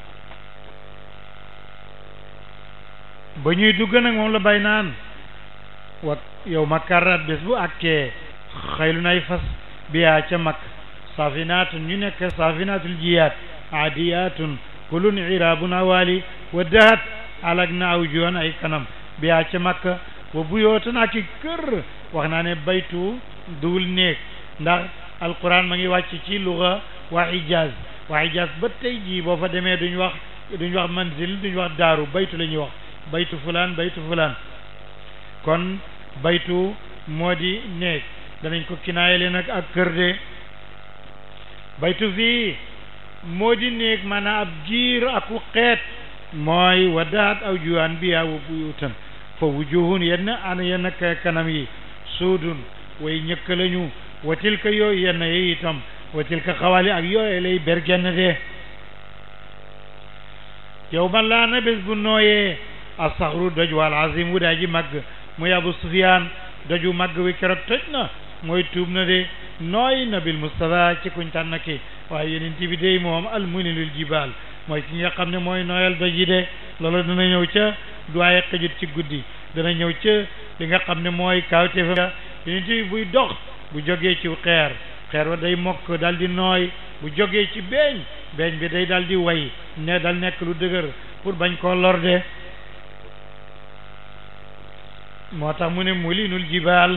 A: ba ñuy dugg nag moom la bay naan wa yow makkarat bés bu akkee xaylu nay fas biyaa ca Makka saafinaatun ñu nekk saafinaatul jiyaat aadiyaatun kulun irabun awali wa dahat alag na aw joon ay kanam biyaa ca Makka wa buyootan ak i kër wax naa ne baytu duwul néeg ndax alquran ma ngi wàcc ci luga waa Hijaaz waa Hijaaz ba tey jii boo fa demee duñ wax duñ wax manzil duñ wax daaru baytu la ñuy wax baytu fulaan baytu fulaan kon baytu moo di néeg danañ ko kinaayele nag ak kër de baytu fii moo di néeg maanaam ab giir aku xeet mooy wadaat aw juwaan biyaa wa buyutan fa wujuhun yenn ana yenn kanam yi suudun way ñëkk lañu wa tilka yooyu yenn yi itam wa tilka xawali ak yooyu lay bergenn de yow man laa na bés bu nooyee asaxru doj wal azim wu daa ji màgg muy Abu Sufyaan doju màgg wi keroog toj na mooy tuub na de nooy na bil Mustafa ci kuñ tànn ki waaye yonent bi dey moom al munilul jibaal mooy ki nga xam ne mooy nooyal doj yi de loolu dana ñëw ca duwaaye xëjut ci guddi dana ñëw ca li nga xam ne mooy kawtefa yonent bi buy dox bu jógee ci xeer xeer wa day mokk dal di nooy bu jógee ci beeñ beeñ bi day dal di way ne dal nekk lu dëgër pour bañ koo lor de moo tax mu ne mulinul jibaal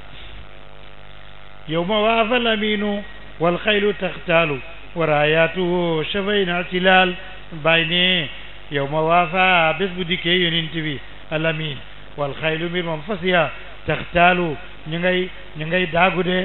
A: yawma waafa al aminu wal xaylu taxtaalu wa raayaatuhu shafayna tilaal bàyyi ne yawma waafa bés bu dikkee yonent bi al amin wal xaylu mbir moom fas ya taxtaalu ñu ngay ñu ngay daagu de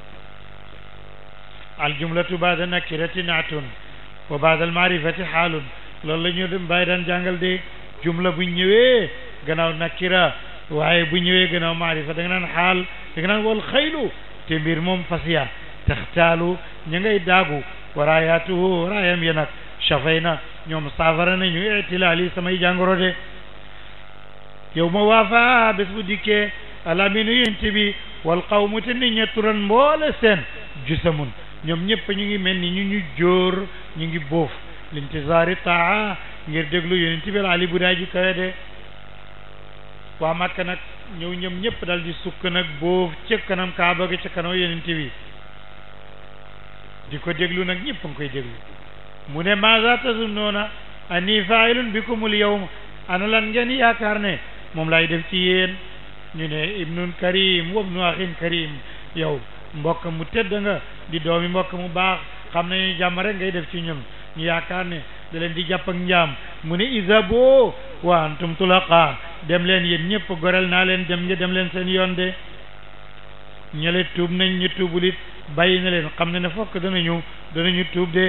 A: al jumlatu baada nakirati naatun wa baada al maarifati xaalun loolu la ñu bàyyi daan jàngal de jumla bu ñëwee gannaaw nakira waaye bu ñëwee gannaaw maarifa da nga naan xaal da nga naan wal xaylu te mbir moom fas ya taxtaalu ñu ngay daagu wa raayaatuhu raayam ya nag shafayna ñoom saafara nañu itilaali samay jàngoro de yow ma waafa bés bu dikkee alaminu yent bi wal qawmu te nit ña turan mboole seen jusamun ñoom ñëpp ñu ngi mel ni ñu ñu jóor ñu ngi boof lintizaari taa ngir déglu yonent bi ali bu daa ji kawe de waa Makka nag ñëw ñoom ñëpp dal di sukk nag boof ca kanam kaaba ga ca kanam yonent bi di ko déglu nag ñëpp a ngi koy déglu mu ne maza tazunnoona anni faa'ilun bikumul yawm ana lan ngeen yaakaar ne moom laay def ci yéen ñu ne ibnun karim wabnu axin karim yow mbokk mu tedd nga di doomi mbokk mu baax xam nañu jàmm rek ngay def ci ñun ñu yaakaar ne da leen di jàpp ak njaam mu ne izabo wa antum tulaqa dem leen yéen ñëpp gorel naa leen dem dem leen seen yoon de ñele tuub nañ ñu tuubulit bàyyi na leen xam ne ne fokk danañu danañu tuub de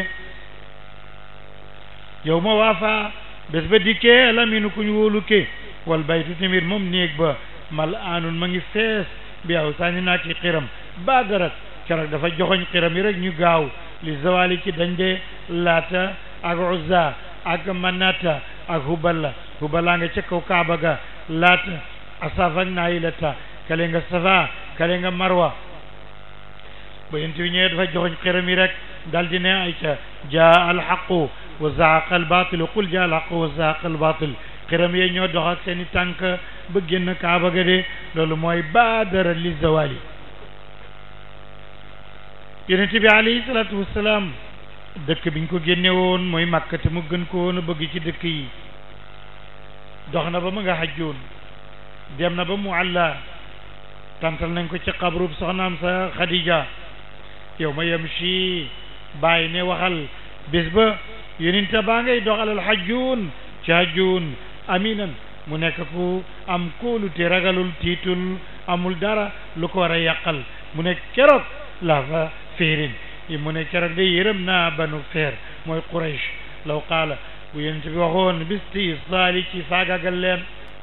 A: yow ma waafa bés ba dikkee laminu ku ñu wóolu ke wal baytu tamit moom néeg ba mal aanun ma ngi fees bi aw saani naa ki xiram baadarat keroog dafa joxoñ xiram yi rek ñu gaaw li zawali ci dañ de laata ak uzza ak manata ak huballa huballa nga ca kaw kaaba ga laata asaf ak naayilata kale nga safa kale nga marwa ba yent bi ñëwee dafa joxoñ xiram yi rek dal di ne ay ca jaa alxaqu wa zaaqa albatilu qul jaa alxaqu wa zaaqa albatil xiram yee ñoo dox ak seen i tànk ba génn kaaba ga de loolu mooy baadara li zawali yonent bi alayhi salaatu wassalaam dëkk biñ ko génne woon mooy Makka te mu gën ko woon a bëgg ci dëkk yi dox na ba mu nga xajjoon dem na ba mu àlla tantal nañ ko ci xabrub soxnaam sa Khadija yow ma yamshi bàyyi ne waxal bés ba yonente baa ngay dox alal hajjun ci hajjun aminan mu nekk ku am kóolu te ragalul tiitul amul dara lu ko war a yàqal mu ne keroog la fa féerin mu ne keroog de yërëm naa banu feer mooy Quraysh law qaala bu yonente bi waxoon bisti saali ci faagagal leen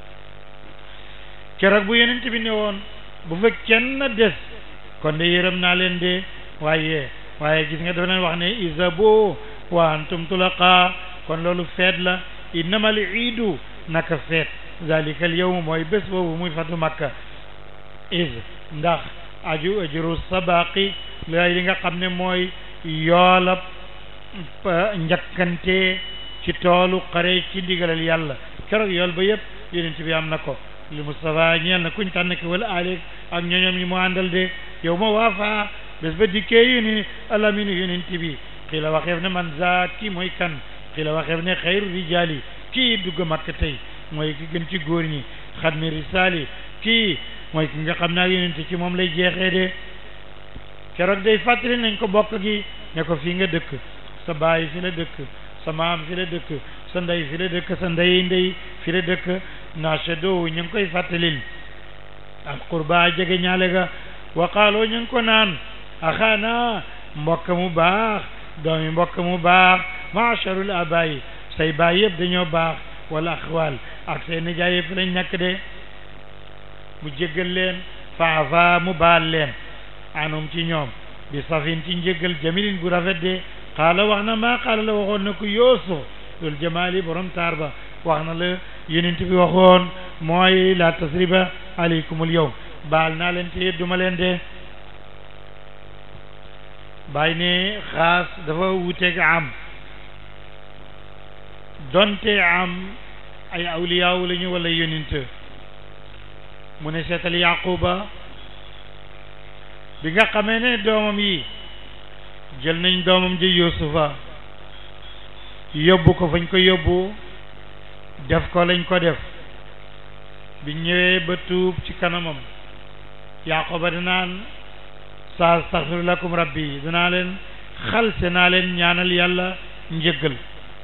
A: keroog bu yonente bi ne woon bu fa kenn des kon de yërëm naa leen de waaye waaye gis nga dafa leen wax ne izabo wa antum tulaqa kon loolu feet la innamal iidu naka feet zalika al yawm mooy bés boobu muy fatu makka is ndax aju ajru sabaqi lay li nga xam ne mooy yoolab njakkante ci toolu xare ci ndigalal yàlla keroog yool ba yëpp yonent bi am na ko li Mustafa ñeel na kuñ tànn ki wala aleeg ak ñoñom ñi mu àndal de yow ma waafa bés ba dikkee yu ni alaminu yonent bi xii la waxeef ne man za kii mooy kan xii la waxeef ne xayru rijaali kii dugg makka tey mooy ki gën ci góor ñi xadmi risaali kii mooy ki nga xam ne ak yonent ci moom lay jeexee de keroog day fàttali nañ ko bokk gi ne ko fii nga dëkk sa baay fi la dëkk sa maam fi la dëkk sa ndey fi la dëkk sa ndey ndey fi la dëkk nache doowu ñu ngi koy fàttalil al qurba jege ñaale ga waqaaloo ñu ngi ko naan axaana mbokk mu baax doomi mbokk mu baax maacharul abayi say baay yëpp dañoo baax wala axwaal ak say nijaay yëpp lañ ñàkk de mu jéggal leen faafa mu baal leen anum ci ñoom bi safin ci njéggal jamilin bu rafet de xaala wax na maa xaala la waxoon na ko yoosu loolu jamaali borom taar ba wax na la yonent bi waxoon mooy la tasriba aleykumul yawm baal naa leen te duma leen de bàyyi ne xaas dafa wuteeg am donte am ay awliyaaw lañu wala yonent mu ne seetal yaquba bi nga xamee ne doomam yi jël nañ doomam ji yusufa yóbbu ko fañ ko yóbbu def ko lañ ko def bi ñëwee ba tuub ci kanamam yaquba danaan sa astaghfiru lakum rabbi danaa leen xalse naa leen ñaanal yàlla njëggal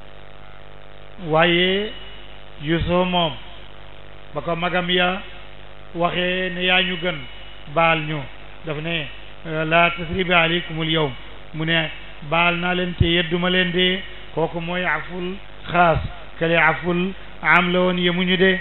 A: waaye yusufa moom ba ko magam ya waxee ne yaa ñu gën baal ñu daf ne la tasriba aleykumul yawm mu ne baal naa leen te yedduma leen de kooku mooy aful xaas kale aful am la woon yemuñu de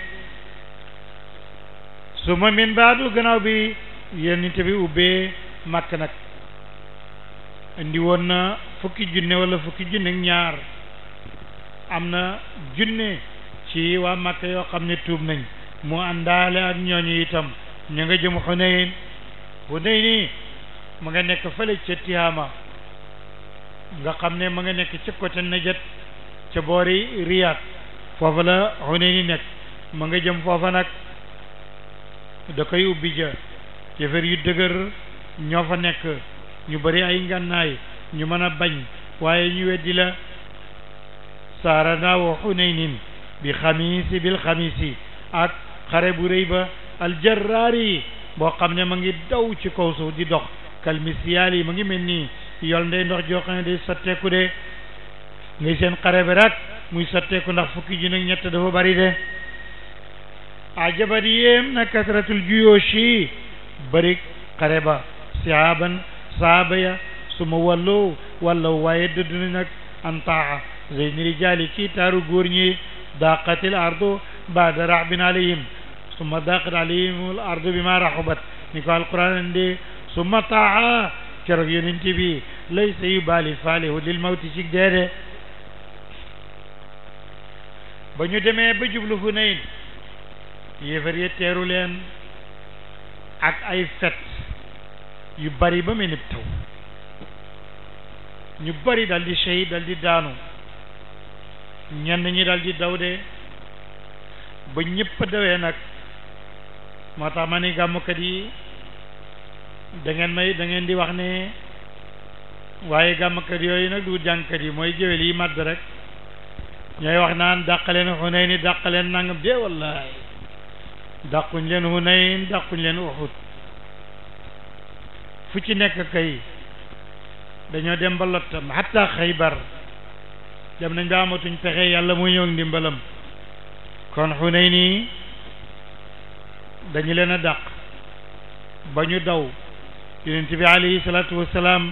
A: su ma min baadu gannaaw bi yonent bi ubbee makk nag indi woon na fukki junne wala fukki junne ak ñaar am na junne ci waa makka yoo xam ne tuub nañ mu àndaale ak ñooñu itam ñu nga jëm Xunayn Xunayn nii ma nga nekk fële ca Tihaama nga xam ne ma nga nekk ca côté Najat ca boori Riyad foofa la Xunayn nekk ma nga jëm foofa nag da koy ubbi ja yëfër yu dëgër ñoo fa nekk ñu bari ay ngànnaay ñu mën a bañ waaye ñu weddi la saara naaw Xunaynin bi xamiisi bil xamiisi ak xare bu rëy ba aljarraari boo xam ne ma ngi daw ci kaw suuf di dox kalmisiyaal yi ma ngi mel nii yol ndey ndox joo xam ne day sotteeku de ngay seen xare bi rek muy sotteeku ndax fukki junne ak ñett dafa bari de ajabat yéem na kasratul juyooshi bari xare ba sihaaban saaba ya su ma walloo wallaw waaye dëddu na nag antaa zeyni rijaali kii taaru góor ñi daqatil ardu baada raxbin alayhim summa daqat alayhim al ardu bi ma raxubat ni ko alquran andi summa taa keroog yonent bi laysa yubaali faalihu lil mawti ci deede ba ñu demee ba jublu Hunayn yéefar yi teeru leen ak ay fet yu bari ba mel ni taw ñu bari dal di shahid dal di daanu ñenn ñi dal di daw de ba ñëpp dawee nag moo tax ma ni gàmmkat yi da ngeen may da ngeen di wax ne waaye gàmmkat yooyu nag du jàngkat yi mooy géwél yi màdd rek ñooy wax naan dàqaleen Hunayn dàqaleen nangam de wallahi dàquñ leen Hunayn dàquñ leen Uhud fu ci nekk kay dañoo dem ba lottam hatta Xaybar dem nañ ba amatuñ pexe yàlla moo ñëw ndimbalam kon Xunayn dañu leen a dàq ba ñu daw yonent bi alayhi salaatu wassalaam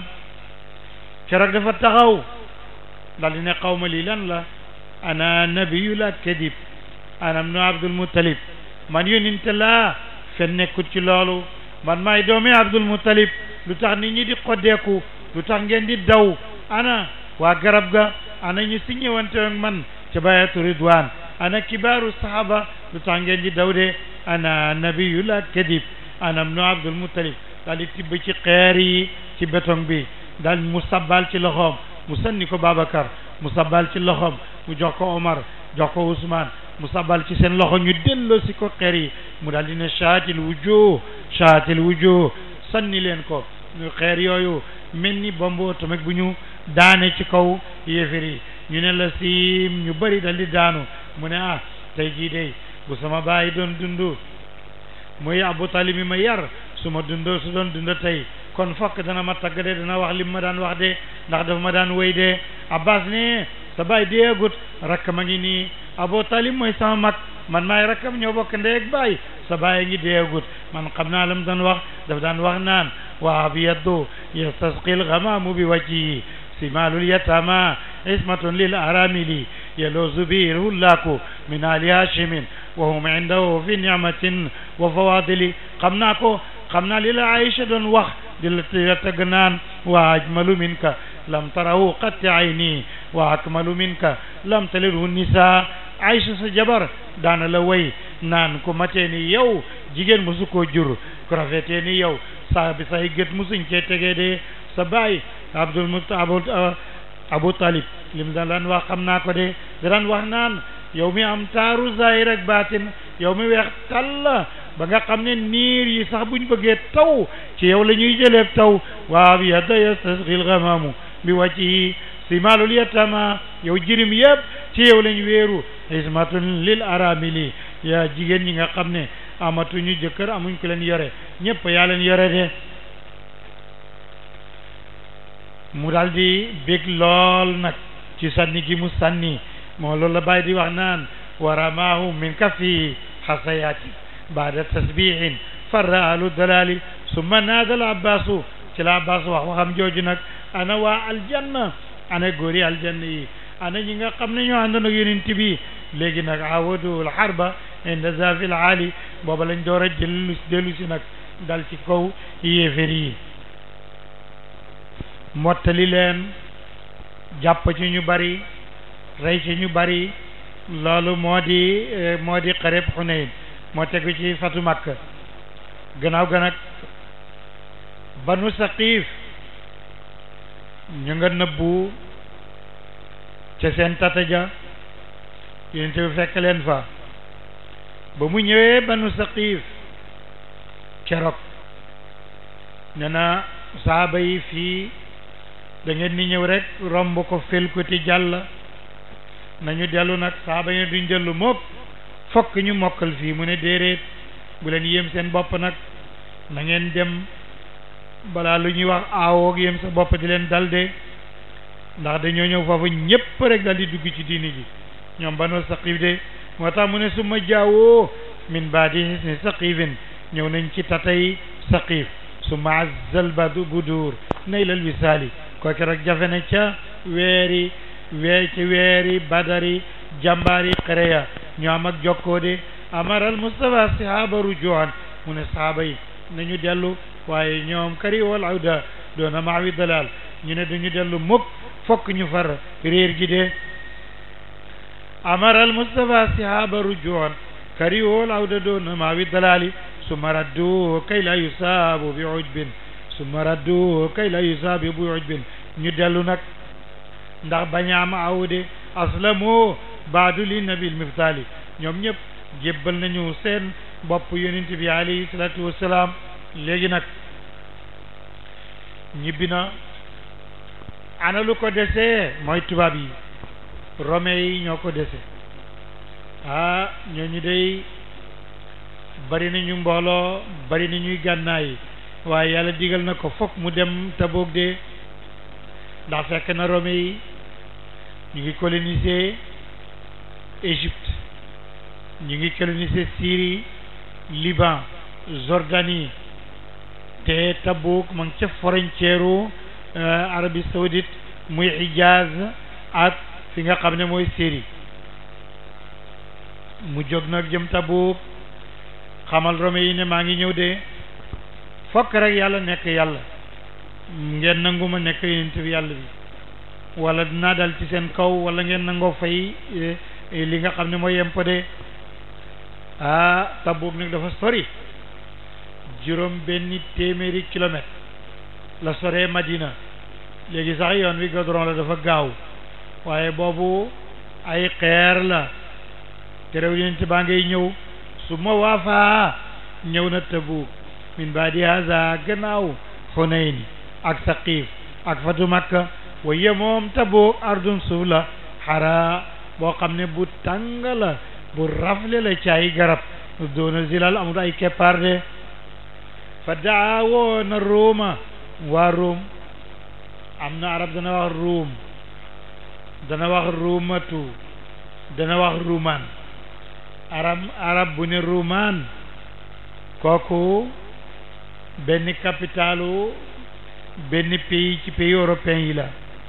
A: keroog dafa taxaw dal di ne xawma lii lan la ana nabiyu la kadib ana ibnu Abdul Muttalib man yonente laa fen nekkut ci loolu man maay doomi Abdul Muttalib lu tax nit ñi di xoddeeku lu tax ngeen di daw ana waa garab ga ana ñu si ñëwante ak man ca bayatu ridwan ana kibaaru sahaba lu tax ngeen di daw de ana nabiyu la kadib ana ibnu Abdul Muttalib daal di tibb ci xeer yi ci béton bi daal mu sabbal ci loxoom mu sanni ko Babacar mu sabbal ci loxoom mu jox ko Omar jox ko Ousmane mu sabbal ci seen loxo ñu delloo si ko xeer yi mu daal di ne shaatil wujuh shaatil wujuh sanni leen ko ñu xeer yooyu mel ni bombo tamit bu ñu daane ci kaw yéefar yi ñu ne la siim ñu bëri dal di daanu mu ne ah tey jii day bu sama baay doon dundu muy Abu Talib mi ma yar su ma dundoo su doon dunda tey kon fokk dana ma tagg de dana wax li ma daan wax de ndax dafa ma daan wéy de Abbas ne sa baay deegut rakk ma ngi nii Abu Talib mooy sama mag man maay rakkam ñoo bokk ndey ak baay sa baay ngi deegut man xam naa la mu daan wax dafa daan wax naan wa abyadu yastasqil ghamamu bi wajhihi simalul yatama ismatun lil aramili yaluzu bihi hullaku min ali hashimin wa hum indahu fi ni'matin wa fawadili xam naa ko xam naa li la Aïcha doon wax di la tagg naan wa ajmalu minka lam tarahu qatti ayni wa akmalu minka lam talidhu nisa Aïcha sa jabar daana la way naan ko matee ni yow jigéen musu koo jur ko rafetee ni yow saa bi say gët musuñ cee tegee de sa baay Abdul Muttalib Abu Talib lim daan wax xam naa ko de daan wax naan yow mi am taaru zahir ak baatin yow mi weex tàll ba nga xam ne niir yi sax buñ bëggee taw ci yow la ñuy jëlee taw waaw yadda yastasqil ghamamu bi wajhihi simalul yatama yow jirim yëpp ci yow lañ wéeru ismatun lil aramili yaa jigéen ñi nga xam ne amatuñu jëkkër amuñ ko leen yore ñëpp yaa leen yore de mu daal di bég lool nag ci sànni gi mu sànni moo loolu la bàyyi di wax naan wa ramaahu min kafi xasayaati baada tasbihin farra alu dalali summa naada al abbaasu ci la abbas wax waxam jooju nag ana waa aljanna ana góori aljanna yi ana ñi nga xam ne ñoo àndoon ak yonent bi léegi nag awadu al harba inda zafil ali booba lañ door a jël dellu si nag dal ci kaw yéefér yi mottali leen jàpp ci ñu bari rey ci ñu bari loolu moo di moo di xareb Xunayn moo tegu ci fatu Makka gannaaw ga nag banu Saqiif ñu nga nëbbu ca seen tataja yonent bi fekk leen fa ba mu ñëwee banu Saqiif keroog ne na saaba yi fii da ngeen ni ñëw rek romb ko fel ko ti jàll nañu dellu nag saaba yi duñ dellu mukk fokk ñu mokkal fii mu ne déedéet bu leen yéem seen bopp nag na ngeen dem balaa lu ñuy wax aawoog yéem sa bopp di leen dal de ndax dañoo ñëw foofu ñëpp rek dal di dugg ci diini ji ñoom banu Saqiif de moo tax mu ne su ma jaawoo min baadi hisni Saqiifin ñëw nañ ci tatay Saqiif su ma azzal badu budur naylal wisaali ko keroog jafe na ca weeri wee ci weeri badari jàmbaari xereya ñu am ak jokkoo de amaral Mustafa sahaba rujuan mu ne sahaaba yi nañu dellu waaye ñoom kari wal awda doona maawi dalal ñu ne duñu dellu mukk fokk ñu far réer gi de amaral Mustafa sahaba rujuan kari wal awda doona maawi dalali summa raddu kay la yusaabu bi ujbin summa raddu kay la yusaabu bi ujbin ñu dellu nag ndax bañaam awde aslamu baadu li nabil miftali ñoom ñëpp jébbal nañu seen bopp yonent bi alayhi salatu wasalaam léegi nag ñibbi na ana lu ko desee mooy tubaab yi rome yi ñoo ko dese ah ñooñu day bari nañu mbooloo bari nañuy gànnaay waaye yàlla digal na ko fokk mu dem Tabuk de ndax fekk na Rome yi ñu ngi coloniser Égypte, ñu ngi coloniser Syrie, Liban, Jordanie te Tabuk ma ngi ca frontière Arabie Saoudite muy Hijaz ak fi nga xam ne mooy Syrie. mu jóg nag jëm Tabuk xamal Rome yi ne maa ngi ñëw de fokk rek yàlla nekk yàlla ngeen nangu ma nekk yonent bi yàlla bi wala dinaa dal ci seen kaw wala ngeen nangoo fay li nga xam ne mooy yempo de. ah Tabuk nag dafa sori juróom benni téeméeri kilomètre la soree Madina. léegi sax yoon wi goudron la dafa gaaw waaye boobu ay xeer la te rew yonent baa ngay ñëw su ma waafaa ñëw na Tabuk min baadi haza gannaaw Hunayn ak Saqif ak fatu Makka waaye moom Tabuk ardun suuf la xara boo xam ne bu tàng la bu rafle la ci ay garab doona zilal amul ay keppaar de fa daa woo na Rooma waa Room am na arab dana wax ruum dana wax ruumatu dana wax ruumaan arab arab bu ne ruumaan kooku benn capitalu benn pays ci pays européen yi la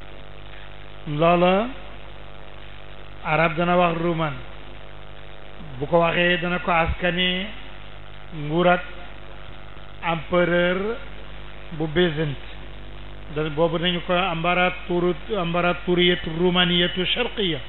A: loola arab dana wax ruumaan bu ko waxee dana ko askane nguur ak empereur bu Byzance da boobu dañu ko ambaratur ambaraturiyatu rumaniyatu sharqiya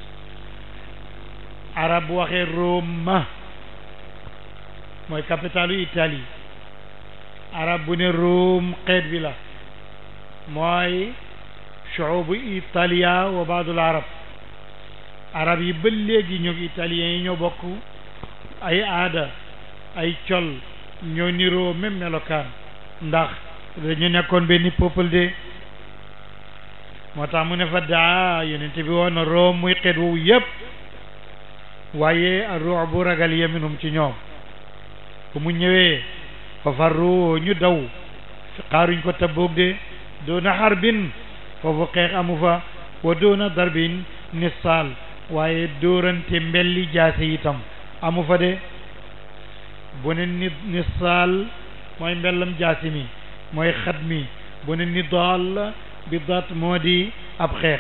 A: arab bu waxee Roma mooy capitalu Italie arab bu ne Rome xeet bi la mooy shuubu Italia wa baadul arab arab yi ba léegi ñoo italiens yi ñoo bokk ay aada ay col ñoo niroo même melokaan ndax dañu nekkoon benn peuple de moo tax mu ne fa daa yonent bi woon na Rome muy xeet woowu yëpp waaye ruux bu ragal ya minhum ci ñoom bu mu ñëwee fa farru ñu daw xaaruñ ko Tabuk de doona xarbin foofu xeex amu fa wa doona darbin nisaal waaye dóorante mbelli jaase itam amu fa de bu ne ni nisaal mooy mbellam jaasi mi mooy xat mi bu ne ni daal bi daat moo di ab xeex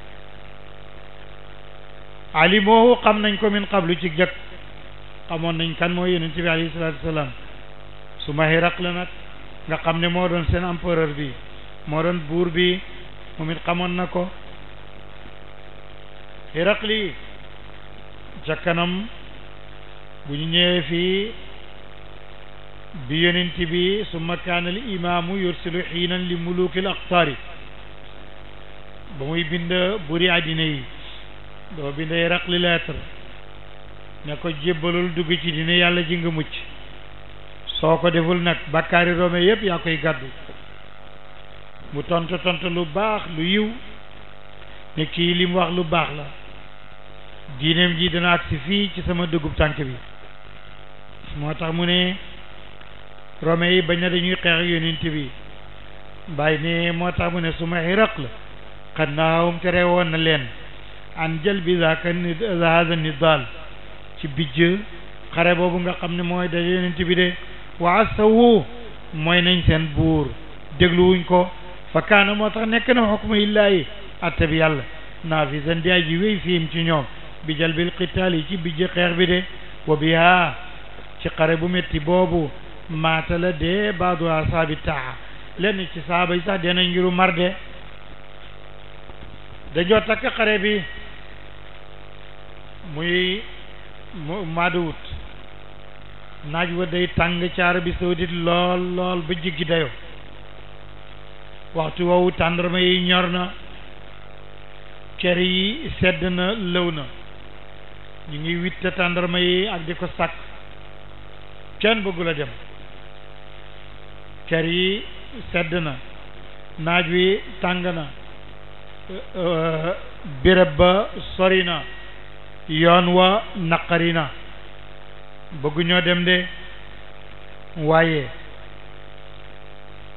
A: alimoohu xam nañ ko min qablu ci jëkk xamoon nañ kan mooy yonent bi alayhi salaatu wasalaam su ma Hiraql la nag nga xam ne moo doon seen empereur bi moo doon buur bi moom it xamoon na ko Hiraqli ca kanam bu ñu ñëwee fii bi yonent bi summa kaana al imaamu yursilu xiinan li muluki al aqtaari ba muy bind buri àddina yi doo bind Hiraqli lettre ne ko jébbalul dugg ci dina yàlla ji nga mucc soo ko deful nag bakkaari Rome yëpp yaa koy gàddu mu tontu tontu lu baax lu yiw ne kii li mu wax lu baax la diineem ji dana agsi fii ci sama dëggub tànk bi moo tax mu ne Rome yi bañ na dañuy xeex yonent bi bàyyi ne moo tax mu ne su ma Hiraql xad naahum tere woon na leen an jël bi zaaka haza nidaal ci bijj xare boobu nga xam ne mooy da yonent bi de wa asawu mooy nañ seen buur dégluwuñ ko fa kaana moo tax nekk na xukmu illaahi atte bi yàlla naafisan di aji wéy fiim ci ñoom bi jal bil qitaal yi ci bijj xeex bi de wa biha ci xare bu métti boobu maata la dee baadu asaabi taa lenn ci saaba yi sax deenañ ngiru mar de dañoo takk xare bi muy maadawut naaj wa day tàng ci Arabie Saoudite lool lool ba jiggi dayo waxtu woowu tàndarma yi ñor na ker yi sedd na lëw na ñu ngi witte tàndarma yi ak di ko sàkk kenn bëggul a dem ker yi sedd na naaj wi tàng na béréb ba sori na yoon wa naqari na bëggu ñoo dem de waaye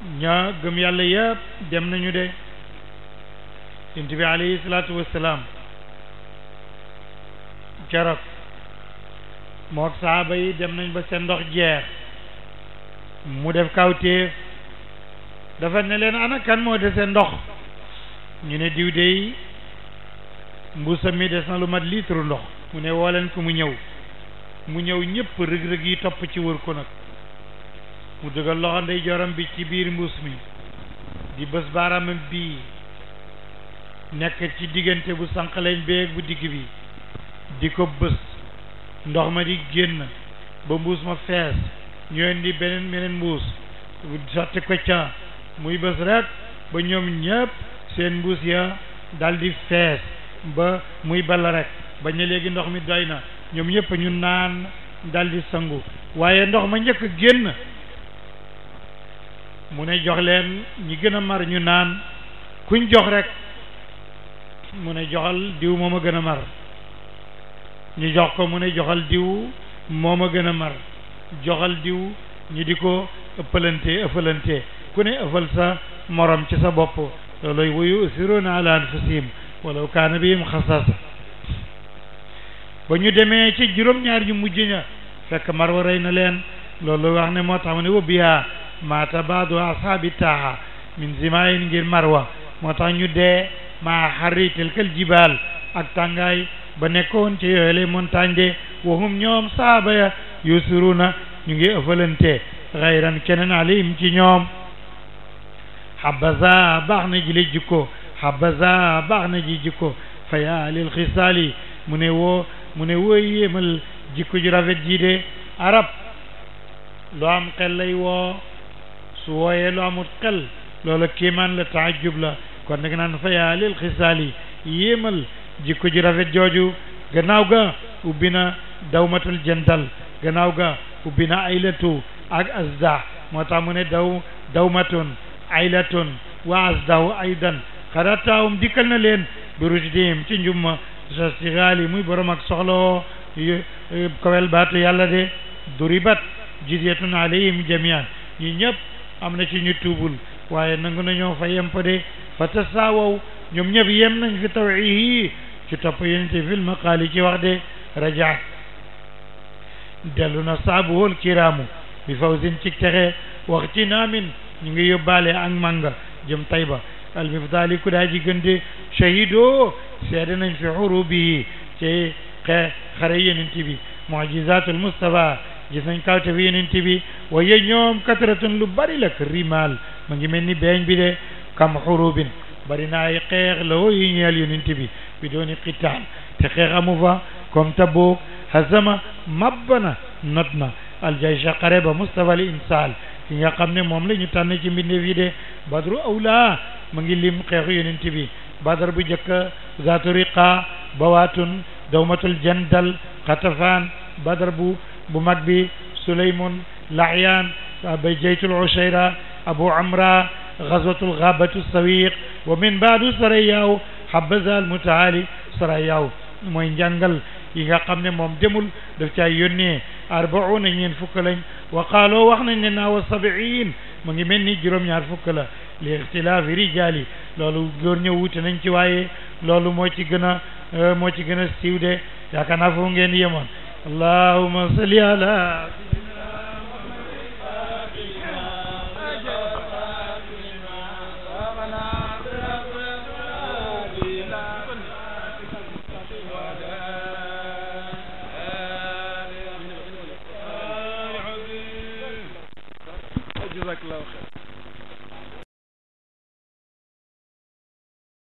A: ña gëm yàlla yëpp dem nañu de yonent bi alayhi salaatu wassalaam keroog mook saaba yi dem nañ ba seen ndox jeex mu def kawtéef dafa ne leen ana kan moo dese ndox ñu ne diw dey mbuusam mi des na lu mat litre ndox mu ne woo leen ko mu ñëw mu ñëw ñëpp rëg-rëg yi topp ci wër ko nag mu dugal loxo ndey joram bi ci biir mbuus mi di bës baaraamam bii nekk ci diggante bu sànqaleñ beeg bu digg bi di ko bës ndox ma di génn ba mbuus ma fees ñu indi beneen beneen mbuus sotti ko ca muy bës rek ba ñoom ñëpp seen mbuus ya dal di fees ba muy bala rek ba ñu léegi ndox mi doy na ñoom ñëpp ñu naan dal di sangu waaye ndox ma njëkk génn mu ne jox leen ñi gën a mar ñu naan kuñ jox rek mu ne joxal diw moom a gën a mar ñu jox ko mu ne joxal diw moom a gën a mar joxal diw ñu di ko ëppalante ëppalante ku ne ëppal sa morom ci sa bopp looloy wuyu usiruna ala anfusihim walaw kaana bihim xasaasa ba ñu demee ci juróom-ñaar ñu mujj ña fekk mar wa rey na leen loolu wax ne moo tax mu ne wa biha maata baadu ashaabi taaha min zimayin ngir marwa moo tax ñu dee maa xarri tilkal jibaal ak tàngaay ba nekkoon ci yooyu les montagnes de waxum ñoom saaba ya yusiruna ñu ngi ëffalante xayran keneen alayhim ci ñoom habaza baax na ji li jikko habaza baax na ji jikko fa yaa lil xisaali mu ne woo mu ne woo yéemal jikko ju rafet ji de arab lu am xel lay woo su wooyee lu amut xel loola kéemaan la taajub la kon nag naan fa yaa lil xisaali yéemal jikko ju rafet jooju gannaaw ga ubbi na dawmatul jandal gannaaw ga ubbi na aylatu ak asda moo tax mu ne daw dawmatun aylatun wa asdahu aydan xarataawum dikkal na leen bi rushdihim ci njumma sa sigaali muy borom ak soxloo kowel baatu yàlla de duribat jizyatun alayhim jamian ñi ñëpp am na ci ñu tuubul waaye nangu nañoo fa yem fa de fa tasaawaw ñoom ñëpp yem nañ fi tawihi ci topp yonente fil maqaali ci wax de rajaat dellu na saabuhul kiraamu bi fawzin ci texe wax ci naamin ñu ngi yóbbaale ak manga jëm Tayba al mifdaali ku daa ji gënde shahidoo seede nañ fi xurubihi ci xe xare yonent bi mujizatul Mustafa gis nañ kawte fi yonent bi waaye ñoom katratun lu bari la rimal ma ngi mel ni beeñ bi de kam xurubin bari na ay xeex la woo yi ñeel yonent bi bi dooni qitaal te xeex amu fa comme Tabuk hazama mabbana not na aljaysha xare ba Mustafa al insal ki nga xam ne moom la ñu tànn ci mbindeef yi de badru awla ma ngi lim xeexu yonent bi badar bu jëkk zaatu riqa bawaatun dawmatul jandal xatafaan badar bu bu mag bi sulaymun lahyaan bay jaytul ushayra abu amra gazwatul ghabatu sawiq wa min baadu sarayaaw habaza al mutaali sarayaaw mooy njàngal yi nga xam ne moom demul daf caa yónnee arbauna ñeen fukk lañ wa qaaloo wax nañ ne naawa sabiin mu ngi mel ni juróom-ñaar fukk la li ixtilaafi rijaali loolu góor ñëw wuute nañ ci waaye loolu moo ci gën a moo ci gën a siiw de yaakaar naa foofu ngeen yemoon allahumma salli ala
B: جزاك الله خير